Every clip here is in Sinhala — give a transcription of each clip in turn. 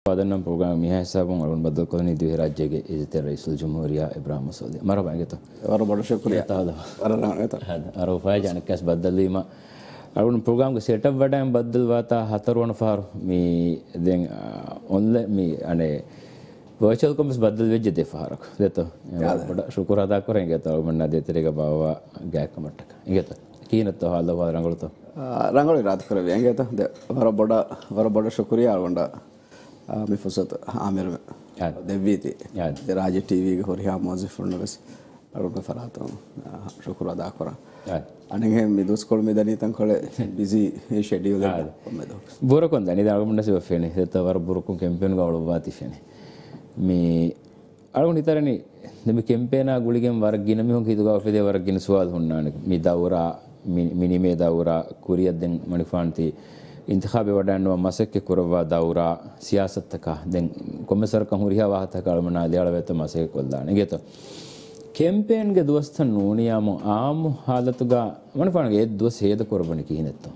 هذا program مياه حسابهم على بدل كوني دي راجعة إذا رئيس الجمهورية إبراهيم السعودي مرة بعدين مرة شكرا هذا هذا أروح فاجأ أنا كاس بدل لي ما على program كسيتاب بدأ بدل واتا هتر وانا فار مي دين online مي أنا virtual كمس بدل وجه ده فارق ده بڑا شكر أدا كورين كده من نادي تريكا باوا جاك كمرتك كده كين التو هذا هو رانغول تو رانغول رات كره بيان كده ده مرة بڑا شكريا على मी फुसत आमिर में देवी थी राज टीवी के होरिया मौजूद फुरने बस और मैं फराता हूँ शुक्र अदा करा अनेके मैं दोस्त कोल में दनी तंग बिजी शेड्यूल है मैं तो बुरा कौन दनी दाग मुन्ना से बफेने तो वार बुरा कौन कैंपेन का वाला बात ही फेने मैं अरे उन्हीं तरह नहीं जब कैंपेन आ गुली के वार गिन में हो कि तो का फिर वार गिन स्वाद होना मैं दावरा मिनी में दावरा कुरिया दिन मणिफान थी इंतखाब वडानो मसक के कुरवा दाउरा सियासत का दें कमिसर कहूरिया वाहत कलमना देड़वे तो मसक कोल्दाने गे तो कैंपेन के दोस्त नूनिया मो आम हालत गा मन पान गे दोस्त हेद कुरबन की हिनतो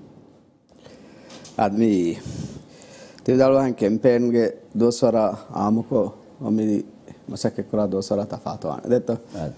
आदमी तिदालवा कैंपेन के दोसरा आम को अमी मसक के कुरा दोसरा तफातो आने देतो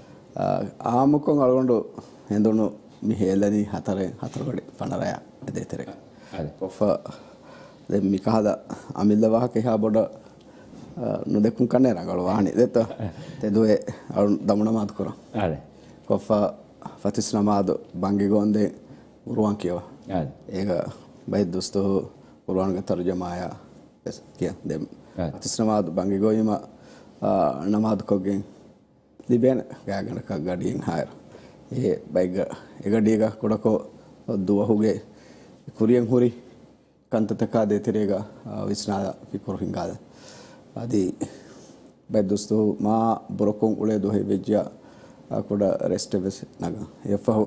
आम को अलगोंडो हिंदोनो मिहेलनी हतरगड़ी फनराया देतेरे කොෆ දැන් මිකහද අමිල්ල වාහක එහා බොඩ නොදෙකුම් කන්නේ රංගල වාහනේ දෙත තෙදුවේ අරුන් දමන මාත් කරා හරි කොෆ ෆතිස් නමාද බංගි ගොන්දේ උරුවන් කියවා හරි ඒක බයි දොස්තෝ උරුවන්ගේ තර්ජමාය කිය දැන් ෆතිස් නමාද බංගි ගොයිම නමාද කොගෙන් ලිබෙන ගාගනක ගඩියෙන් හයර ඒ බයිග එගඩියක කොඩකෝ දුවහුගේ कुरियन हुरी कंततका देते रहेगा विस्नादा फिकोर हिंगादा आदि भाई दोस्तों माँ बुरकों उड़े दो है विज्ञा कोड़ा रेस्ट बेस नगा ये फहो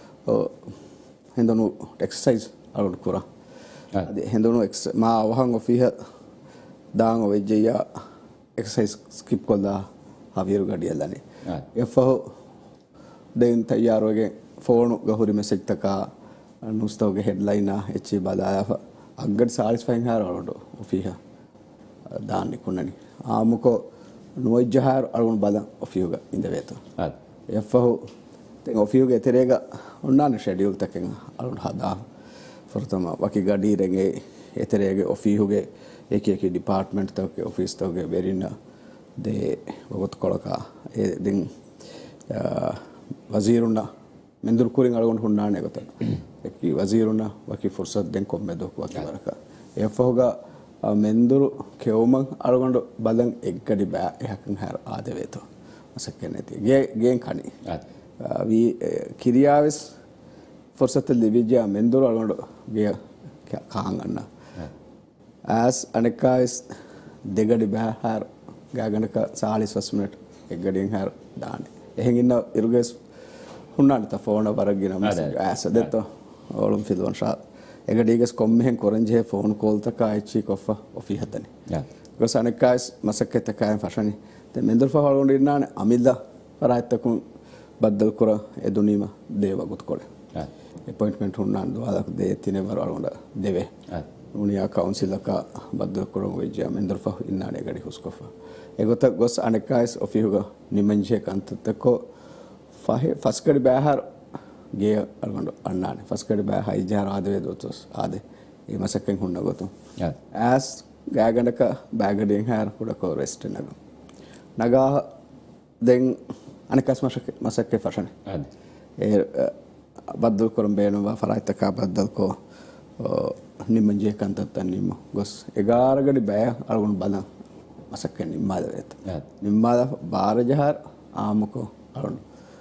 हिंदोनो एक्सरसाइज आउट कुरा आदि हिंदोनो माँ वहाँ गोफी है दांग विज्ञा एक्सरसाइज स्किप कोला हावियर गाड़ी अल्लाने ये फहो दिन तैयार हो गए फोन गहुरी मैसेज तका नुस्तोगे हेडलाइन अच्छी बादाया अग्गड़ 45 हार और ऑफिया दान निकुन्ननी आमुको नोइज हार और बादा ऑफियोगा इंदे वेतो एफहो ते ऑफियोगे तेरेगा उन्नाने शेड्यूल तकेंगा और हादा फरतमा बाकी गाड़ी रेंगे एतरेगे ऑफियोगे एक डिपार्टमेंट तक ऑफिस तक वेरिना दे बहुत कोलका ए दिन वजीरुना मेंदुर कुरिंग अलगोंड हुन्नाने गोता कि वजीरुना बाकी फुर्सत दें को में दो बाकी बरका ये फहोगा मेंदुर केवमंग अलगोंड बदंग एक गड़ी बा यहकंग हर आधे वे तो मसक्के नहीं थी गें खानी वी किरियाविस फुर्सत लिविजा मेंदुर अलगोंड गे क्या खांग अन्ना as अनेका इस देगड़ी बा हर गागन का 40 मिनट एक गड़ी हर दाने यह इन्ना इरुगेस हुन्नाने ता फोन वरगिन ऐसा देतो ओलम फिलवन शाद एक डीगस कॉम्में कोरंजे फोन कॉल तक आइची कोफा ऑफी हतने गस अनेकाइस मसक्के तक आए फशनी ते मेंदर फहलोंड इन्नाने अमिल्ला रात तक बदल कुरा एदुनीमा देवा गुत कोले अपॉइंटमेंट हुन्नान दुआला दे तिने बार अलगोंड देवे उनिया काउंसिल का बदल कुरा वेजा मेंदर फह इन्नाने गडी हुस्कोफा एगोत गस अनेकाइस ऑफी होगा निमंजे कांत तक फाहे फस्कड़ बाहर गे अलगोंड अन्नाने फस्कड़ बाहर इजार आधे दोतोस आधे ये मसक्कें हुन्ना गोतो as गागन का बैगडिंग हार पुरा को रेस्ट नगा नगा दें अनेकास मसक्के फशन ये बदल करम बेनो वा फराइट का बदल को निमंजे कंत तन्निमो गस 11 गडी बाय अलगोंड बना मसक्के निम्मादा वेत निम्मादा 12 जहार आमको अलगोंड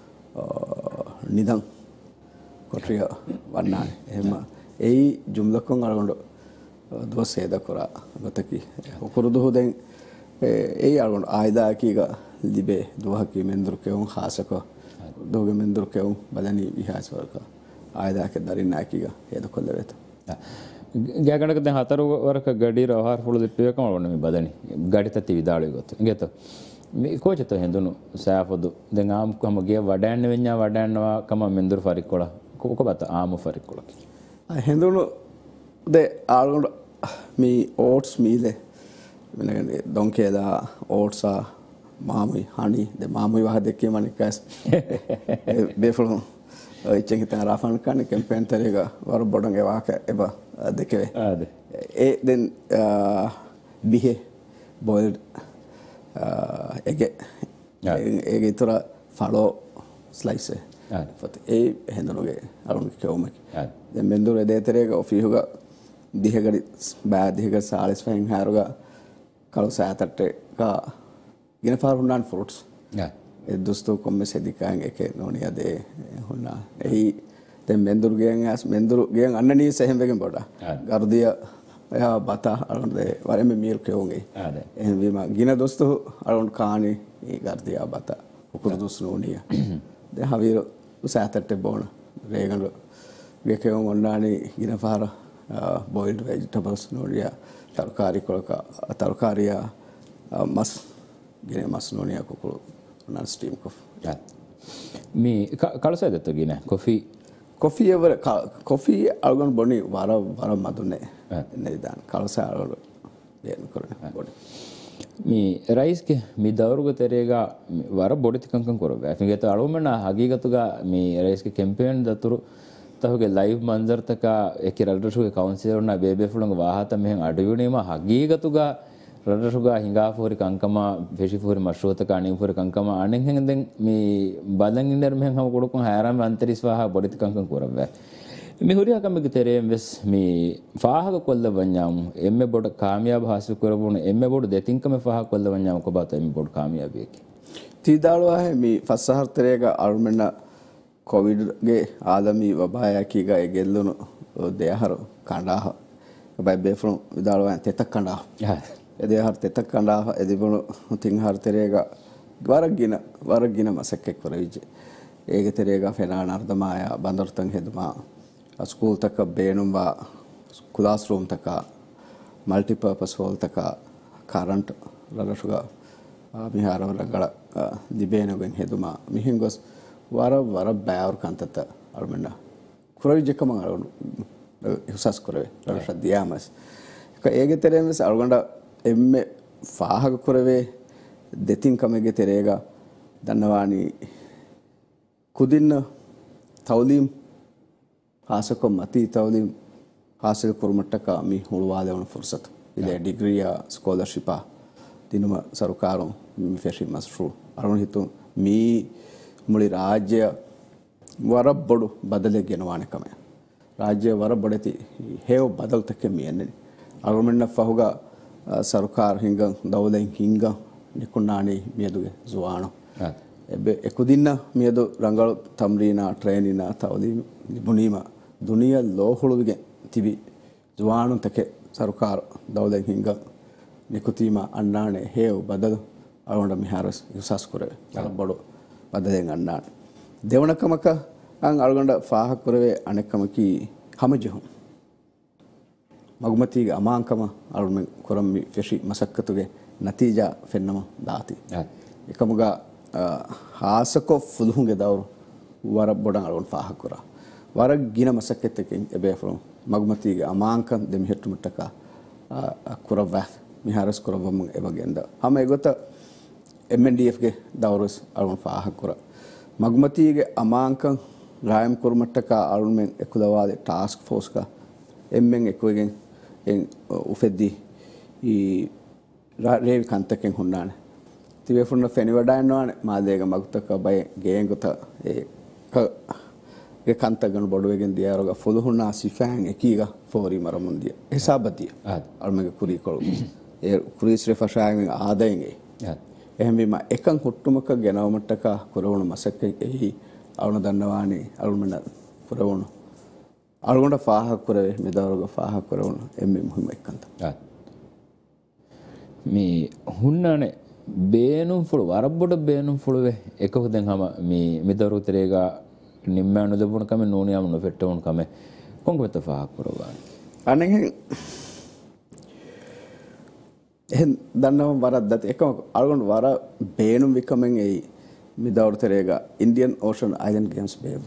निधं कोट्रिया वन्नाने हेमा यही जुमला को अलगोंड दो सेदा कुरा गतकी कुरुदु होदें यही अलगोंड आयदा कीगा लिबे दुहा की मेंदुर के उन खास को दोगे मेंदुर के उन बदनी विहास वर्का आयदा के दरिन नाकीगा ये तो कोल्ले वेत क्या करना करते हैं हाथर वर्क गाड़ी रहार फुल दिप्पे कम वालों में बदनी गाड़ी तत्ती विदाले गोते इंगे तो कोच तो हिंदुनु साफ़ुदु देंगाम को हम गया वडान वेन्या वडान वा कमा मेंदुर फारिक कोला को बात आम फारिक कोला हिंदुनु दे आलगोंड मी ओट्स मीले donkeeda oatsa maamui hani de maamui wah dekke manikas befulun ichen hitan rafan kan campaign terega war bodon e waka eba deke e den bihe boiled ege ege tora falo slice fat e hendonoge arun kewmaki den mendur e de terega ofihuga dihegadi ba dihega salis fahin haruga kalau saya tatte ka gina far hunnan fruits e dosto komme sedikang eke nonia de hunna ei den mendur gen annani sehembegen boda gardiya ya bata alonde wareme meal keonge en vima gina dosto alon kaani e gardiya bata ukur dos nonia de haviro saya tatte bona regando ge keon onnani gina far boiled vegetables nonia tarkariya mas gine mas nonia kokulu nan steam coffee mi kalau saya datang gini coffee ever coffee algon boni vara madune nedan kalau saya algon den korne boni mi rice ke mi dawrugo terega vara bodi tikankan korbe afingeta alumena hagigatuga mi rice ke campaign daturu tahuge live manzar taka ekiralruge councilor na bebe fulung wahata mehen aduyunima hagigatuga රටසුගා හිඟාපෝරි කංකම ෆෙෂිපෝරි මෂ්රෝතක අනිපෝරි කංකම අනෙන් හෙන්දෙන් මේ බලන් ඉන්නර මෙහෙන් හම කොඩකුන් හැරම් අන්තරිස්වාහ බොඩිත කංකම් කරවෑ මේ හොරියා කමක තෙරෙම් වෙස් මේ ෆාහක කොල්ල වඤ්ඤාම් එම්මෙ බොඩ කාමියාබ හාසු කරවුන එම්මෙ බොඩ දෙතින්කම ෆාහක කොල්ල වඤ්ඤාම් කොබත එම්මෙ බොඩ කාමියාබේකි තීදාලවා මේ ෆස්සහර් තරේක අරුමෙන්න කොවිඩ් ගේ ආදමි වබායකීගා එගෙල්ලුණු දෙයහර කණ්ඩාහ බයිබේෆුන් විදාලවා තෙතක් කණ්ඩාහ එදේ හර තෙතක් කණ්ඩාහ එදිබුණු තින්හර තරේක වරගින මසක්කෙක් වරවිජ ඒක තරේක ෆෙනාන අර්ධමාය බන්දර්තන් හෙදුමා ස්කූල් තක බේනුම්වා කුලාස් රූම් තක මල්ටිපර්පස් හෝල් තක කරන්ට් රලසුගා මිහාරවලගල දිබේනගෙන් හෙදුමා මිහින් ගොස් වර බෑවර් කන්තත අල්මෙන්න කුරවිජකම අරුණු හුසස් කරවේ රලස දියාමස් ඒක තරෙමස් අල්ගොන්ඩ එම්මෙ ෆාහක කරවේ දෙතින් කමගේ තෙරේග දන්නවානි ಕುದಿನ್ನ ತೌಲೀಮ್ ಹಾಸಕೊ ಮತಿ ತೌಲೀಮ್ ಹಾಸಿಲ್ ಕುರುಮಟ್ಟಕ ಮಿ ಹುಳುವಾದವನ ಫುರ್ಸತ್ ಇದೆ ಡಿಗ್ರಿಯ ಸ್ಕಾಲರ್ಶಿಪ್ ದಿನುಮ ಸರ್ಕಾರಂ ಮಿ ಫೆಶಿ ಮಸ್ಟ್ರು ಅರುಣ ಹಿತು ಮಿ ಮುಳಿ ರಾಜ್ಯ ವರಬ್ಬಡು ಬದಲೆ ಗೆನವಾನೆ ಕಮೆ ರಾಜ್ಯ ವರಬ್ಬಡತಿ ಹೇವ್ ಬದಲ್ತಕ್ಕೆ ಮಿ ಎನ್ನೆ ಅರುಮಣ್ಣ ಫಹುಗ ಸರ್ಕಾರ ಹಿಂಗ ದೌಲೆ ಹಿಂಗ ನಿಕುಣ್ಣಾಣಿ ಮೇದುಗೆ ಜುವಾಣು එකුදින්න මියදු රංගල තම්රීනා ට්‍රේනිනා තවදී නිබුණීම දුනිය ලෝහුළුවිගෙන් තිබි ජුවානු තකේ සරුකාර දවදෙන් හිංග නිකුතීම අන්නානේ හේව බදල අරොන්ඩ මිහාරස් යුසස් කරේ බඩු බදලෙන් අන්නාන දෙවනකමක අං අල්ගොන්ඩ ෆාහක් කරවේ අනෙක්කමකි හමජහු මගුමතිගේ අමාංකම අරුමෙන් කොරම්මි ෆෙෂි මසක්කතුගේ නතිජා ෆෙන්නම දාති එකමුගා ಹಾಸಕೊ ಫುಲ್ಹುಂಗೆ ದವರು ವರ ಬೊಡಂಗ್ ಅಳೊಂದು ಫಾಹಕ್ ಕುರ ವರ ಗಿನ ಮಸಕ್ಕೆತ್ತಕ್ಕೆ ಎಬೆ ಫ್ರಮ್ ಮಗ್ಮತಿಗೆ ಅಮಾಂಕನ್ ದೆಮ್ ಹೆಟ್ಟು ಮುಟ್ಟಕ ಕುರವ್ವ ಮಿಹಾರಸ್ ಕುರವಮ್ ಎಬಗೆಂದ ಹಮ ಎಗೊತ್ತ MNDF ಗೆ ದವರಸ್ ಅಳೊಂದು ಫಾಹಕ್ ಕುರ ಮಗ್ಮತಿಗೆ ಅಮಾಂಕನ್ ರಾಯಂ ಕುರ ಮುಟ್ಟಕ ಅಳೊಂದು ಮೆನ್ ಎಕುಲವಾದೆ ಟಾಸ್ಕ್ ಫೋರ್ಸ್ ಕ ಎಮ್ಮೆನ್ ಎಕುಗೆನ್ ಎನ್ ಉಫೆದ್ದಿ ಈ ರೇವಿ ಕಂತಕೆನ್ ಹುಣ್ಣಾನೆ තිවේෆුන්න ෆෙනිවඩාන්නවාන මාදේක මගුතක බය ගේගුත ඒ කන්තගන බොඩුවගෙන් දියාරග ෆොදුහුන්නා සිෆෑන් එකීග ෆෝරි මරමුන්දිය හිසාබතිය අල්මගේ කුරී කොළු ඒ කුරීස්රේ ෆෂාගෙන් ආදයෙන්ගේ එහෙමම එකන් හුට්ටුමක ගෙනවමට්ටක කුරවුණු මසක්ක එහි අරුණ දන්නවානේ අරුමන කුරවුණු අරුගොන්ඩ ෆාහක් කුරවේ මෙදවරග ෆාහක් කුරවුණු එම්මෙ මුහිම එක්කන්ත මේ ಹುಣ್ಣಾನೆ ಬೇನು ಫುಳು ವರಬ್ಬುಡ ಬೇನು ಫುಳುವೆ ಎಕಹುದೆನ್ ಹಮ ಮಿ ಮಿದರು ತೆರೆಗ ನಿಮ್ಮಾನು ದೆಬುಣ ಕಮೆ ನೋನಿಯಾಮನು ಫೆಟ್ಟವನು ಕಮೆ ಕೊಂಗವೆತ ಫಾಹಕ್ ಕುರವಾ ಅನೆಗೆ එහෙන් දන්නවම වරක් දත එකම අල්ගොන්ඩ වර බේනුම් විකමෙන් ඒ මිදවරු තෙරේග ඉන්දියන් ඕෂන් අයිලන්ඩ් ගේම්ස් බේවු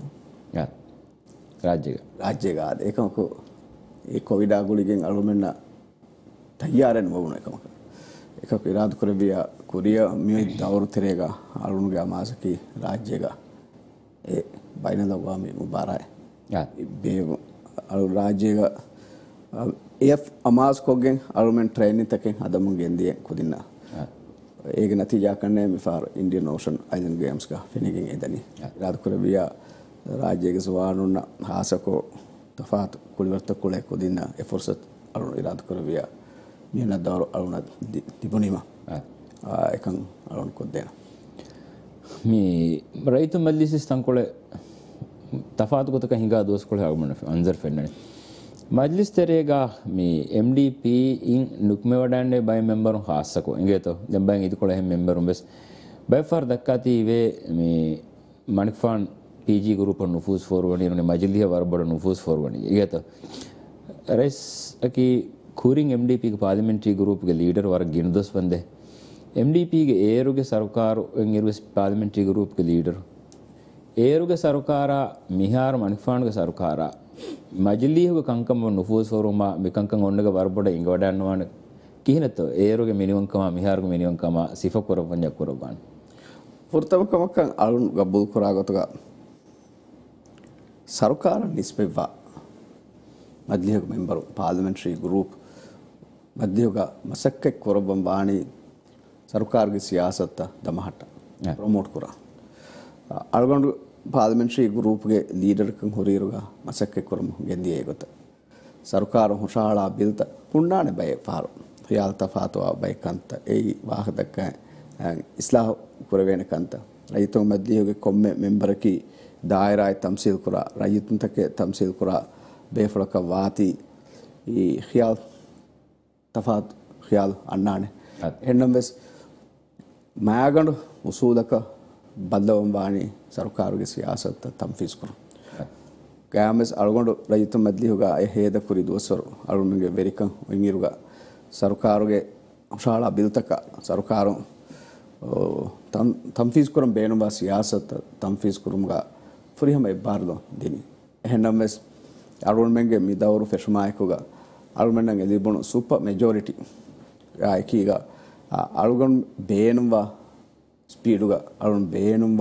රාජ්‍යග ආද එකමක ඒ කොවිඩ් ආගුලිගෙන් අලුමෙන්න තයාරෙන් වුණ එකමක එකක් ඉරාදු කරවිය කුරිය මේ දවරු තෙරේග අරුණුගේ අමාසකි රාජ්‍යග ඒ බයිනදවා මේ මුබාරයි බේ අරු රාජ්‍යග එෆ් අමාස්කෝගෙන් අරුමෙන් ට්‍රේනින් තකෙන් අදමුන් ගෙන්දිය කුදින්න ඒක නතිජා කන්නේ මිෆාර ඉන්දියන් ඕෂන් අයිලන්ඩ් ගේම්ස් ගා ෆිනිගෙන් එදනි ඉරාදු කරවිය රාජ්‍යගේ සවානුන්න හාසකෝ තෆාත් කුලිවර්ත කුලේ කුදින්න ඒ ෆුර්සත් අරුණ ඉරාදු කරවිය මියන දවරු අරුණ තිබුණීම එකන් අරුණ කොද්දේන මේ රයිතු මජ්ලිස් තංකොල තෆාත් කොතක හිඟා දොස් කොල හගමන අන්සර් ෆෙන්නනේ මජ්ලිස් තෙරේගා මේ MDP ඉන් නුක්මෙ වඩන්නේ බයි මෙම්බරුන් හාස්සකෝ එංගේතෝ දැන් බයි ඉදි කොල හැම මෙම්බරුන් බස් බයි ෆර් දක්කාති වේ මේ මනික්ෆාන් PG group නුෆූස් ෆෝර්වර්ඩ් ඉන්නේ මජ්ලිහ වරබඩ නුෆූස් ෆෝර්වර්ඩ් එංගේතෝ රයිස් අකි ಕೂರಿಂಗ್ MDP ಗೆ ಪಾರ್ಲಿಮೆಂಟರಿ ಗ್ರೂಪ್ ಗೆ ಲೀಡರ್ ವರ್ಗ ಗಿನದಸ್ ಬಂದೆ MDP ಗೆ ಏರುಗೆ ಸರ್ಕಾರ ಎಂಗಿರುವ ಪಾರ್ಲಿಮೆಂಟರಿ ಗ್ರೂಪ್ ಗೆ ಲೀಡರ್ ಏರುಗೆ ಸರ್ಕಾರ ಮಿಹಾರ್ ಮಣಿಫಾನ್ ಗೆ ಸರ್ಕಾರ ಮಜಲಿಹು ಕಂಕಂ ನುಫೂಸ್ ಫೋರುಮ ಮಿಕಂಕಂ ಒಣ್ಣಗ ವರ್ಬಡ ಇಂಗ ವಡನ್ನವಾನ ಕಿಹಿನತ ಏರುಗೆ ಮಿನಿಮಂ ಕಮ ಮಿಹಾರ್ ಗೆ ಮಿನಿಮಂ ಕಮ ಸಿಫ ಕೊರಬಂಜ ಕೊರಬಾನ್ ಫುರ್ತಮ ಕಮಕಂ ಅರುಣ್ ಗಬ್ಬುಲ್ ಕೊರಾಗತಗ ಸರ್ಕಾರ ನಿಸ್ಬೆವ್ವ ಮದ್ಲಿಹಗ ಮೆಂಬರು ಪಾರ್ಲಿಮೆಂಟರಿ ಗ್ರೂಪ್ ಮಧ್ಯಯುಗ ಮಸಕ್ಕೆ ಕೊರಬಂ ಬಾಣಿ ಸರ್ಕಾರಗೆ ಸಿಯಾಸತ್ತ ದಮಹಟ್ಟ ಪ್ರಮೋಟ್ ಕುರ ಅಳ್ಗೊಂಡು ಪಾರ್ಲಿಮೆಂಟರಿ ಗ್ರೂಪ್ಗೆ ಲೀಡರ್ ಕಂ ಹೊರಿರುಗ ಮಸಕ್ಕೆ ಕೊರಮ ಗೆಂದಿಯೇ ಗೊತ್ತ ಸರ್ಕಾರ ಹುಷಾಳ ಬಿಲ್ತ ಪುಣ್ಣಾನೆ ಬಯ ಫಾರು ಯಾಲ್ ತಫಾತುವ ಬೈಕಂತ ಏಯ್ ವಾಹದಕ್ಕ ಇಸ್ಲಾಹ ಕುರವೇನಕಂತ ರೈತ ಮಧ್ಯಯುಗೆ ಕೊಮ್ಮೆ ಮೆಂಬರಕಿ ದಾಯರಾಯ್ ತಮ್ಸೀಲ್ ಕುರ ರೈತಂತಕ್ಕೆ ತಮ್ಸೀಲ್ ಕುರ ಬೇಫಳಕ ವಾತಿ ಈ ಖಿಯಾಲ್ ತಫಾತ್ ಖಿಯಾಲ್ ಅಣ್ಣಾಣೆ ಹೆಣ್ಣಂಬೆಸ್ ಮಾಗಂಡು ಉಸೂಲಕ ಬದಲವಂ ವಾಣಿ ಸರ್ಕಾರಗೆ ಸಿಯಾಸತ್ ತಂಫೀಸ್ಕರು ಗ್ಯಾಮೆಸ್ ಅಳ್ಗೊಂಡು ರೈತ ಮದ್ಲಿಹುಗ ಹೇದ ಕುರಿ ದೋಸರು ಅಳುಮಿಗೆ ವೆರಿಕಂ ಇಂಗಿರುಗ ಸರ್ಕಾರಗೆ ಶಾಳ ಬಿಲ್ತಕ ಸರ್ಕಾರ ತಂಫೀಸ್ಕುರಂ ಬೇನುಬ ಸಿಯಾಸತ್ ತಂಫೀಸ್ಕುರುಮ್ಗ ಫುರಿಹಮ ಇಬ್ಬಾರ್ದು ದಿನಿ ಹೆಣ್ಣಂಬೆಸ್ ಅರುಣ್ಮೆಂಗೆ ಮಿದವರು ಫೆಶಮಾಯಕುಗ ಅರುಣ್ಮೆಂಗೆ ಲಿಬುಣು ಸೂಪರ್ ಮೆಜಾರಿಟಿ ಆಯ್ಕೀಗ ಅಳುಗಣ್ ಬೇನುವ ಸ್ಪೀಡುಗ ಅರುಣ್ ಬೇನುವ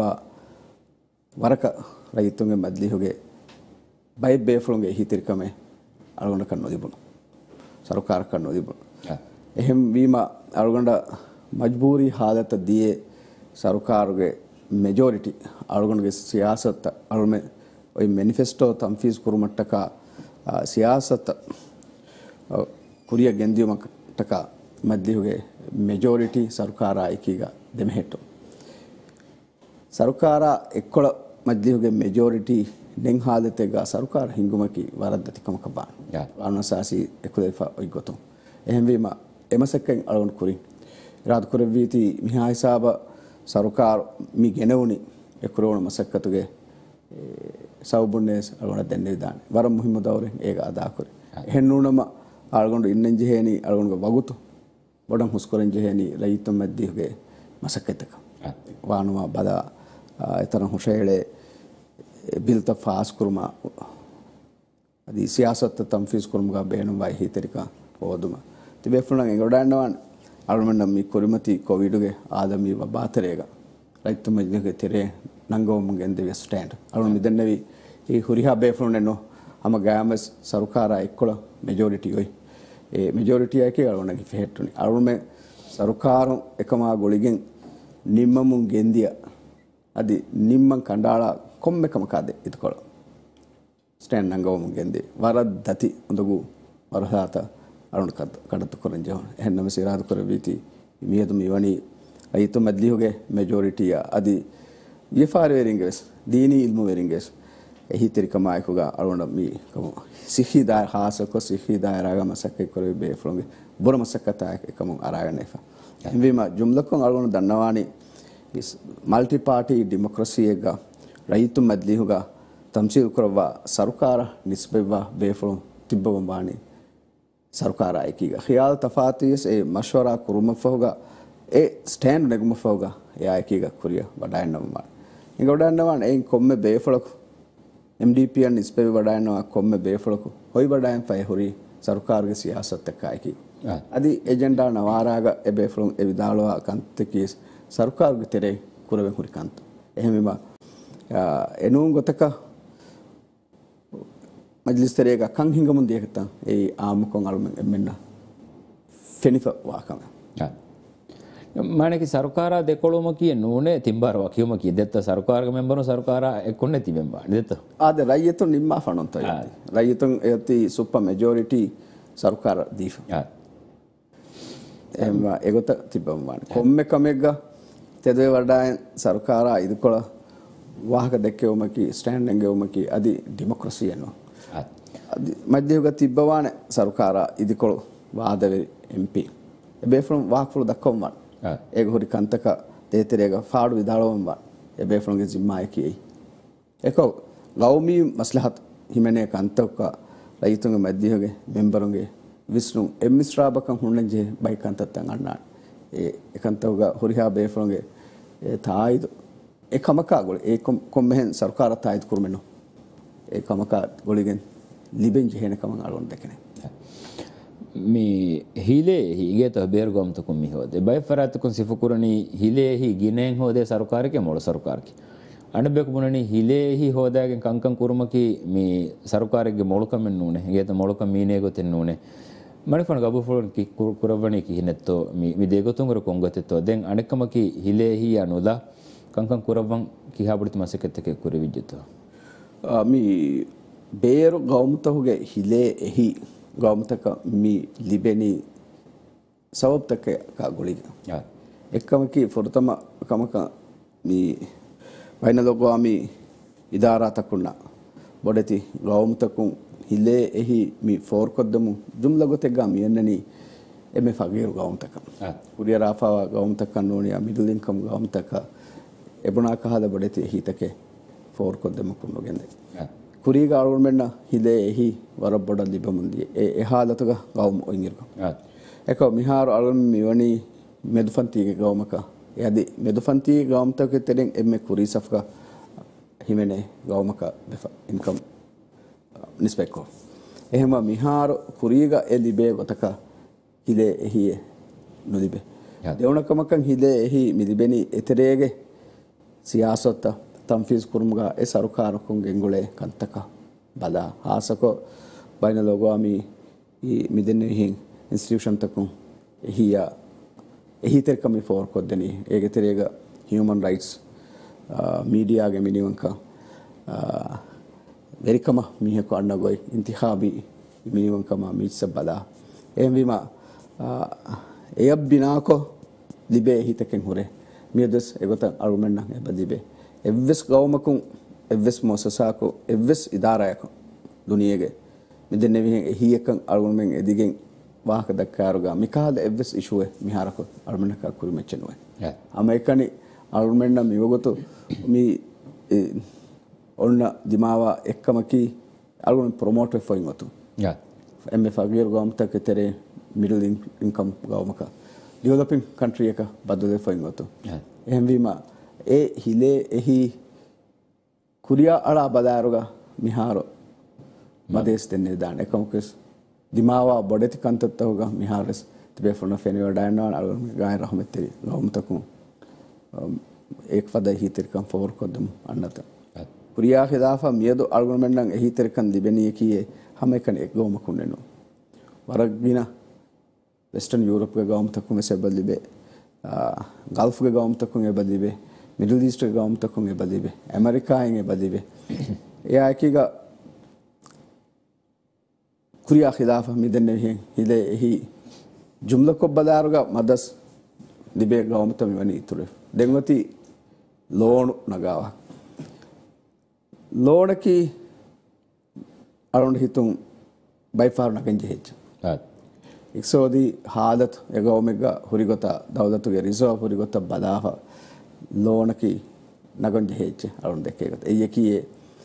ವರಕ ರೈತುಂಗೆ ಮದ್ಲಿಹುಗೆ ಬೈ ಬೇಫುಳುಂಗೆ ಹಿತಿರಿಕಮೆ ಅಳುಗಂಡ ಕಣ್ಣು ದಿಬುಣು ಸರ್ಕಾರ ಕಣ್ಣು ದಿಬುಣು ಎಹೆಂ ವೀಮ ಅಳುಗಂಡ ಮಜ್ಬೂರಿ ಹಾಲತ ದಿಯೆ ಸರ್ಕಾರಗೆ ಮೆಜಾರಿಟಿ ಅಳುಗಂಡಗೆ ಸಿಯಾಸತ್ತ ಅಳುಮೆ ඔය මැනිෆෙස්ටෝ තම්ෆීස් කුරුමට්ටක සියාසත කුරිය ගෙන්දියුමටක මැද්ලිහුගේ මෙජෝරිටි ಸರ್ಕಾರ ಐಕೀಗ ದೆಮೆහෙಟ್ಟು ಸರ್ಕಾರ ಎಕ್ಕೊಳ ಮದ್ಲಿಹುಗೆ ಮೆಜಾರಿಟಿ ನೆಂ ಹಾಲತೆಗ ಸರ್ಕಾರ ಹಿಂಗುಮಕಿ ವರದ್ದತಿಕಮಕ ಬಾ ಅನುಸಾಸಿ ಎಕುದೆಫ ಒಯ್ಗೊತು ಎಹೆಂವೀಮ ಎಮಸೆಕ್ಕೆಂ ಅಳಗೊಂಡು ಕುರಿ ರಾದ್ ಕುರವೀತಿ ಮಿಹಾ ಹಿಸಾಬ ಸರ್ಕಾರ ಮಿ ಗೆನವುನಿ ಎಕುರೋಣ ಮಸಕ್ಕತುಗೆ ಸೌಬುಣ್ಣೇಸ್ ಅಳಗೊಂಡ ದೆನ್ನಿದಾನೆ ವರ ಮುಹಿಮ್ಮದವ್ರೆ ಈಗ ಅದಾಕುರಿ ಹೆಣ್ಣುಣಮ ಅಳಗೊಂಡು ಇನ್ನೆಂಜಿ ಹೇನಿ ಅಳಗೊಂಡು ವಗುತು ಬೊಡಂ ಹುಸ್ಕೊರೆಂಜಿ ಹೇನಿ ರೈತ ಮದ್ದಿಗೆ ಮಸಕ್ಕೆತಕ ವಾನುವ ಬದ ಇತರ ಹುಷೇಳೆ ಬಿಲ್ತ ಫಾಸ್ ಕುರ್ಮ ಅದಿ ಸಿಯಾಸತ್ ತಂಫೀಸ್ ಕುರ್ಮಗ ಬೇನುವ ಹಿತರಿಕ ಹೋದುಮ ತಿಬೇಫುಣ ಎಂಗಡಾಂಡವಾನ್ ಅಳಮಣ್ಣ ಮಿ ಕುರಿಮತಿ ಕೋವಿಡ್ಗೆ ಆದಮಿ ಬಾತರೇಗ ರೈತ ಮದ್ದಿಗೆ ತೆರೆ ನಂಗೋಮ್ಗೆ ಎಂದಿವೆ ಸ್ಟ್ಯಾಂಡ್ ಅಳು ಮಿದನ್ನವಿ ಈ ಹುರಿಹಾ ಬೇಫುಣೆನ್ನು ಅಮ ಗ್ಯಾಮಸ್ ಸರ್ಕಾರ ಎಕ್ಕೊಳ ಮೆಜಾರಿಟಿ ಹೋಯ್ ඒ මෙජොරිටි එකේ අරවණගේ ෆෙහෙට්ටුනි අරුමේ සරුකාරු එකම ගොලිගෙන් නිම්මමුන් ගෙන්දිය අදි නිම්මන් කණ්ඩාලා කොම්මකම කාදේ ඉතකොළ ස්ටෑන් නංගවමුන් ගෙන්දේ වරද දති උඳගු වරහාත අරුණ කඩතු කරන් ජව එහෙන්නම සිරාද කර වීති මියතු මිවණි රයිතු මද්ලිහුගේ මෙජොරිටිය අදි යෙෆාර වෙරින්ගස් දීනි ඉල්මු වෙරින්ගස් එහි තිරිකමායකුග අරුණ මී කම සිහිදා හාසක සිහිදා රාග මසක කරේ බේෆලොන්ගේ බොර මසකතා එකම අරගෙන එෆා එම්වීම ජුම්ලකන් අරුණ දන්නවානි මල්ටි පාටි ඩෙමොක්‍රසි එක රයිතු මද්ලිහුග තම්සීල් කරවා සර්කාර නිස්බෙවා බේෆලොන් තිබ්බවම් බානි සර්කාර අයකීග ඛියාල් තෆාතිස් ඒ මෂවරා කුරුමෆෝග ඒ ස්ටෑන්ඩ් නෙගමෆෝග ඒ අයකීග කුරිය වඩායන්නම ඉංග වඩායන්නවන් එයින් කොම්මේ බේෆලොක් MDPN ඉස්පෙවි වඩායනවා කොම්මේ බේෆලොකු හොයි වඩායන් ෆයි හොරි ಸರ್ಕಾರಗೆ ಸಿಯಾಸತ್ ಕಾಯ್ಕಿ adi agenda nawaraga ebe from e vidalwa kantekis sarkarge tere kurave huri kanta ehmema enun gotaka majlis terega kan hingamun dekata e amukon almen emenna fenifa wakama ಮಾನಕಿ ಸರ್ಕಾರ ದೆಕೊಳ್ಳುಮಕಿ ನೂನೆ ತಿಂಬಾರ ವಕಿಯುಮಕಿ ದೆತ್ತ ಸರ್ಕಾರಗ ಮೆಂಬರು ಸರ್ಕಾರ ಎಕ್ಕೊಂಡೆ ತಿಬೆಂಬ ದೆತ್ತ ಆದ ರೈಯತು ನಿಮ್ಮ ಫಣಂತ ರೈಯತು ಎತಿ ಸುಪ್ಪ ಮೆಜಾರಿಟಿ ಸರ್ಕಾರ ದೀಫ ಎಮ್ಮ ಎಗೊತ ತಿಬೆಂಬ ಕೊಮ್ಮೆ ಕಮೆಗ್ಗ ತೆದೆ ವಡಾಯ ಸರ್ಕಾರ ಇದಕೊಳ ವಾಹಕ ದೆಕ್ಕೆವುಮಕಿ ಸ್ಟ್ಯಾಂಡಿಂಗ್ ಗೆವುಮಕಿ ಅದಿ ಡೆಮೋಕ್ರಸಿ ಅನ್ನೋ ಅದಿ ಮಧ್ಯಯುಗ ತಿಬ್ಬವಾನೆ ಸರ್ಕಾರ ಇದಕೊಳ ವಾದವೆ ಎಂಪಿ ಬೇಫ್ರಮ್ ವಾಕ್ಫುಲ್ ದಕ್ಕೊಂಬ ඒක හොරි කන්තක දේතරේක ෆාඩු විදාලවම්බ එබේෆලොන්ගේ ජිම්මායකී ඒක ගෞමී මස්ලහත් හිමනේ කන්තක රයිතුන්ගේ මැදිහගේ මෙම්බරුන්ගේ විස්නු එම්මිස්රාබකම් හුන්නජේ බයි කන්තත්තන් අන්නාන ඒ එකන්තවග හොරිහා බේෆලොන්ගේ ඒ තායිද ඒ කමකා ගොල ඒ කොම්මෙන් ਸਰකාර තායිද කුරුමෙනෝ ඒ කමකා ගොලිගෙන් ලිබෙන් ජෙහෙන කමන් අලොන් දෙකනේ mi hile hi igeta ber gomta kum mi hode bay farat kun sifukurani hile hi ginen hode sarukar ke mol sarukar ke anbe kumunani hile hi hodagen kankan kurumaki mi sarukar ge molukam nune igeta molukam mine goten nune manifan gabu fulon ki kuravani ki hinetto mi degotungur kongotetto den anekamaki hile hi anuda kankan kuravan ki habulti masekette ke kurivijjito mi beru gomta hoge hile hi ගෞමතක මී ලිබෙනි සවබ්තක කාගොලිග එක්කමකි ෆොරතම කමක මී වයිනලොගාමි ඉදාරාතකුන්න බොඩති ගෞමතකුන් හිලේ එහි මී ෆෝර්කොද්දමු ජුම්ලගොතෙගා මියන්නනි එමෙ ෆගීරු ගෞමතක කුරිය රාෆාව ගෞමතක නෝනියා මිඩල් ඉන්කම් ගෞමතක එබුනා කහද බොඩති හිතකේ ෆෝර්කොද්දමු කුන්නොගෙන්ද ಕುರಿಗ ಆಳ್ಮೆಣ್ಣ ಹಿಲೆ ಎಹಿ ವರಬ್ಬಡ ಲಿಬ ಮುಂದಿ ಎ ಹಾಲತಗ ಗೌಮ್ ಒಯ್ಗಿರ್ಗ ಯಾಕೋ ಮಿಹಾರು ಆಳ್ಮ ಮಿವಣಿ ಮೆದುಫಂತಿಗೆ ಗೌಮಕ ಯದಿ ಮೆದುಫಂತಿ ಗೌಮತಕ್ಕೆ ತೆರೆಂ ಎಮ್ಮೆ ಕುರಿ ಸಫ್ಗ ಹಿಮೆನೆ ಗೌಮಕ ಬೆಫ ಇನ್ಕಮ್ ನಿಸ್ಬೆಕೋ එහෙම මිහාරු ಕುರಿಗ ಎ ಲಿಬೆ ಗೊತಕ ಹಿಲೆ ಎಹಿ ನುಲಿಬೆ ದೇವಣಕಮಕಂ ಹಿಲೆ ಎಹಿ ಮಿಲಿಬೆನಿ ಎತೆರೆಗೆ ಸಿಯಾಸತ್ತ ತಂಫೀಸ್ ಕುರ್ಮುಗ ಎ ಸರ್ಕಾರಕುಂ ಗೆಂಗುಳೆ ಕಂತಕ ಬಲ ಹಾಸಕೋ ಬೈನ ಲೋಗೋಮಿ ಈ ಮಿದೆನೆ ಹಿ ಇನ್ಸ್ಟಿಟ್ಯೂಷನ್ ತಕು ಎಹಿಯ ಎಹಿ ತೆರ್ಕಮಿ ಫೋರ್ ಕೊದ್ದನಿ ಏಗೆ ತೆರೆಗ ಹ್ಯೂಮನ್ ರೈಟ್ಸ್ ಮೀಡಿಯಾಗೆ ಮಿನಿವಂಕ ವೆರಿಕಮ ಮಿಹಕು ಅಣ್ಣಗೋಯ್ ಇಂತಿಹಾಬಿ ಮಿನಿವಂಕಮ ಮೀಟ್ಸ ಬಲ ಎಂ ವಿಮಾ ಎಯಬ್ಬಿನಾಕೋ ಲಿಬೆ ಹಿತಕೆಂ ಹುರೆ ಮಿಯದಸ್ ಎಗೊತ ಅರುಮೆಣ್ಣ ಎಬದಿಬೆ එවස් ගෞමකුන් එවස් මොසසාකෝ එවස් ඉදාරයකෝ දුනියගේ මෙදෙන්නේ විහෙන් එහියකන් අල්ගොන්මෙන් එදිගෙන් වාහක දක්කාරුගා මිකාද එවස් ඉෂුවේ මිහාරකෝ අල්මනක කුරි මෙච්චනුවේ අමේකනි අල්මෙන්න මිවගොතු මි ඔන්න දිමාවා එක්කමකි අල්ගොන් ප්‍රොමෝටර් ෆොයින්ගොතු එම්මේ ෆගියර් ගෞමතක තෙරේ මිඩල් ඉන්කම් ගෞමක ඩෙවලොපින් කන්ට්‍රි එක බදලේ ෆොයින්ගොතු එහෙම වීම ඒ හිලේ එහි කුරියා අලා බදාරුග මිහාරු මදේස් දෙන්නේ දාන එකමකස් දිමාවා බොඩති කන්තත්තවග මිහාරස් තිබේ ෆොන ෆෙනිව ඩයනවා අලුම් ගාය රහමෙත්තරි ලොම්තකු එක් වද හිතිරකම් ෆෝර් කොදම් අන්නත කුරියා ඛිලාෆා මියදු අල්ගොමෙන්නම් එහි තිරකන් දිබෙනිය කීයේ හැම එකන එක් ගොමකුන්නනෝ වරක් වින වෙස්ටර්න් යුරෝප් ගේ ගොමතකු මෙසබලිබේ ගල්ෆ් ගේ ගොමතකු එබලිබේ मिडल ईस्ट गांव तक होंगे बदीबे अमेरिका आएंगे बदीबे ये आकेगा कुरिया खिलाफ मिदन नहीं हिले ही जुमला को बदारुगा मदस दिबे गांव में तमी बनी तुरे देंगोती लोन नगावा लोन की अराउंड ही तुम बाय फार नगंजे हेच एक सौदी हालत ये गांव में गा हुरिगोता दावदा तो ये रिजर्व हुरिगोता बदावा ಲೋಣಕಿ ನಗೊಂಜ ಹೆಚ್ಚೆ ಅರುಣ್ ದೆಕ್ಕೆಗತ್ತೆ ಎಯ್ಯಕಿಯೇ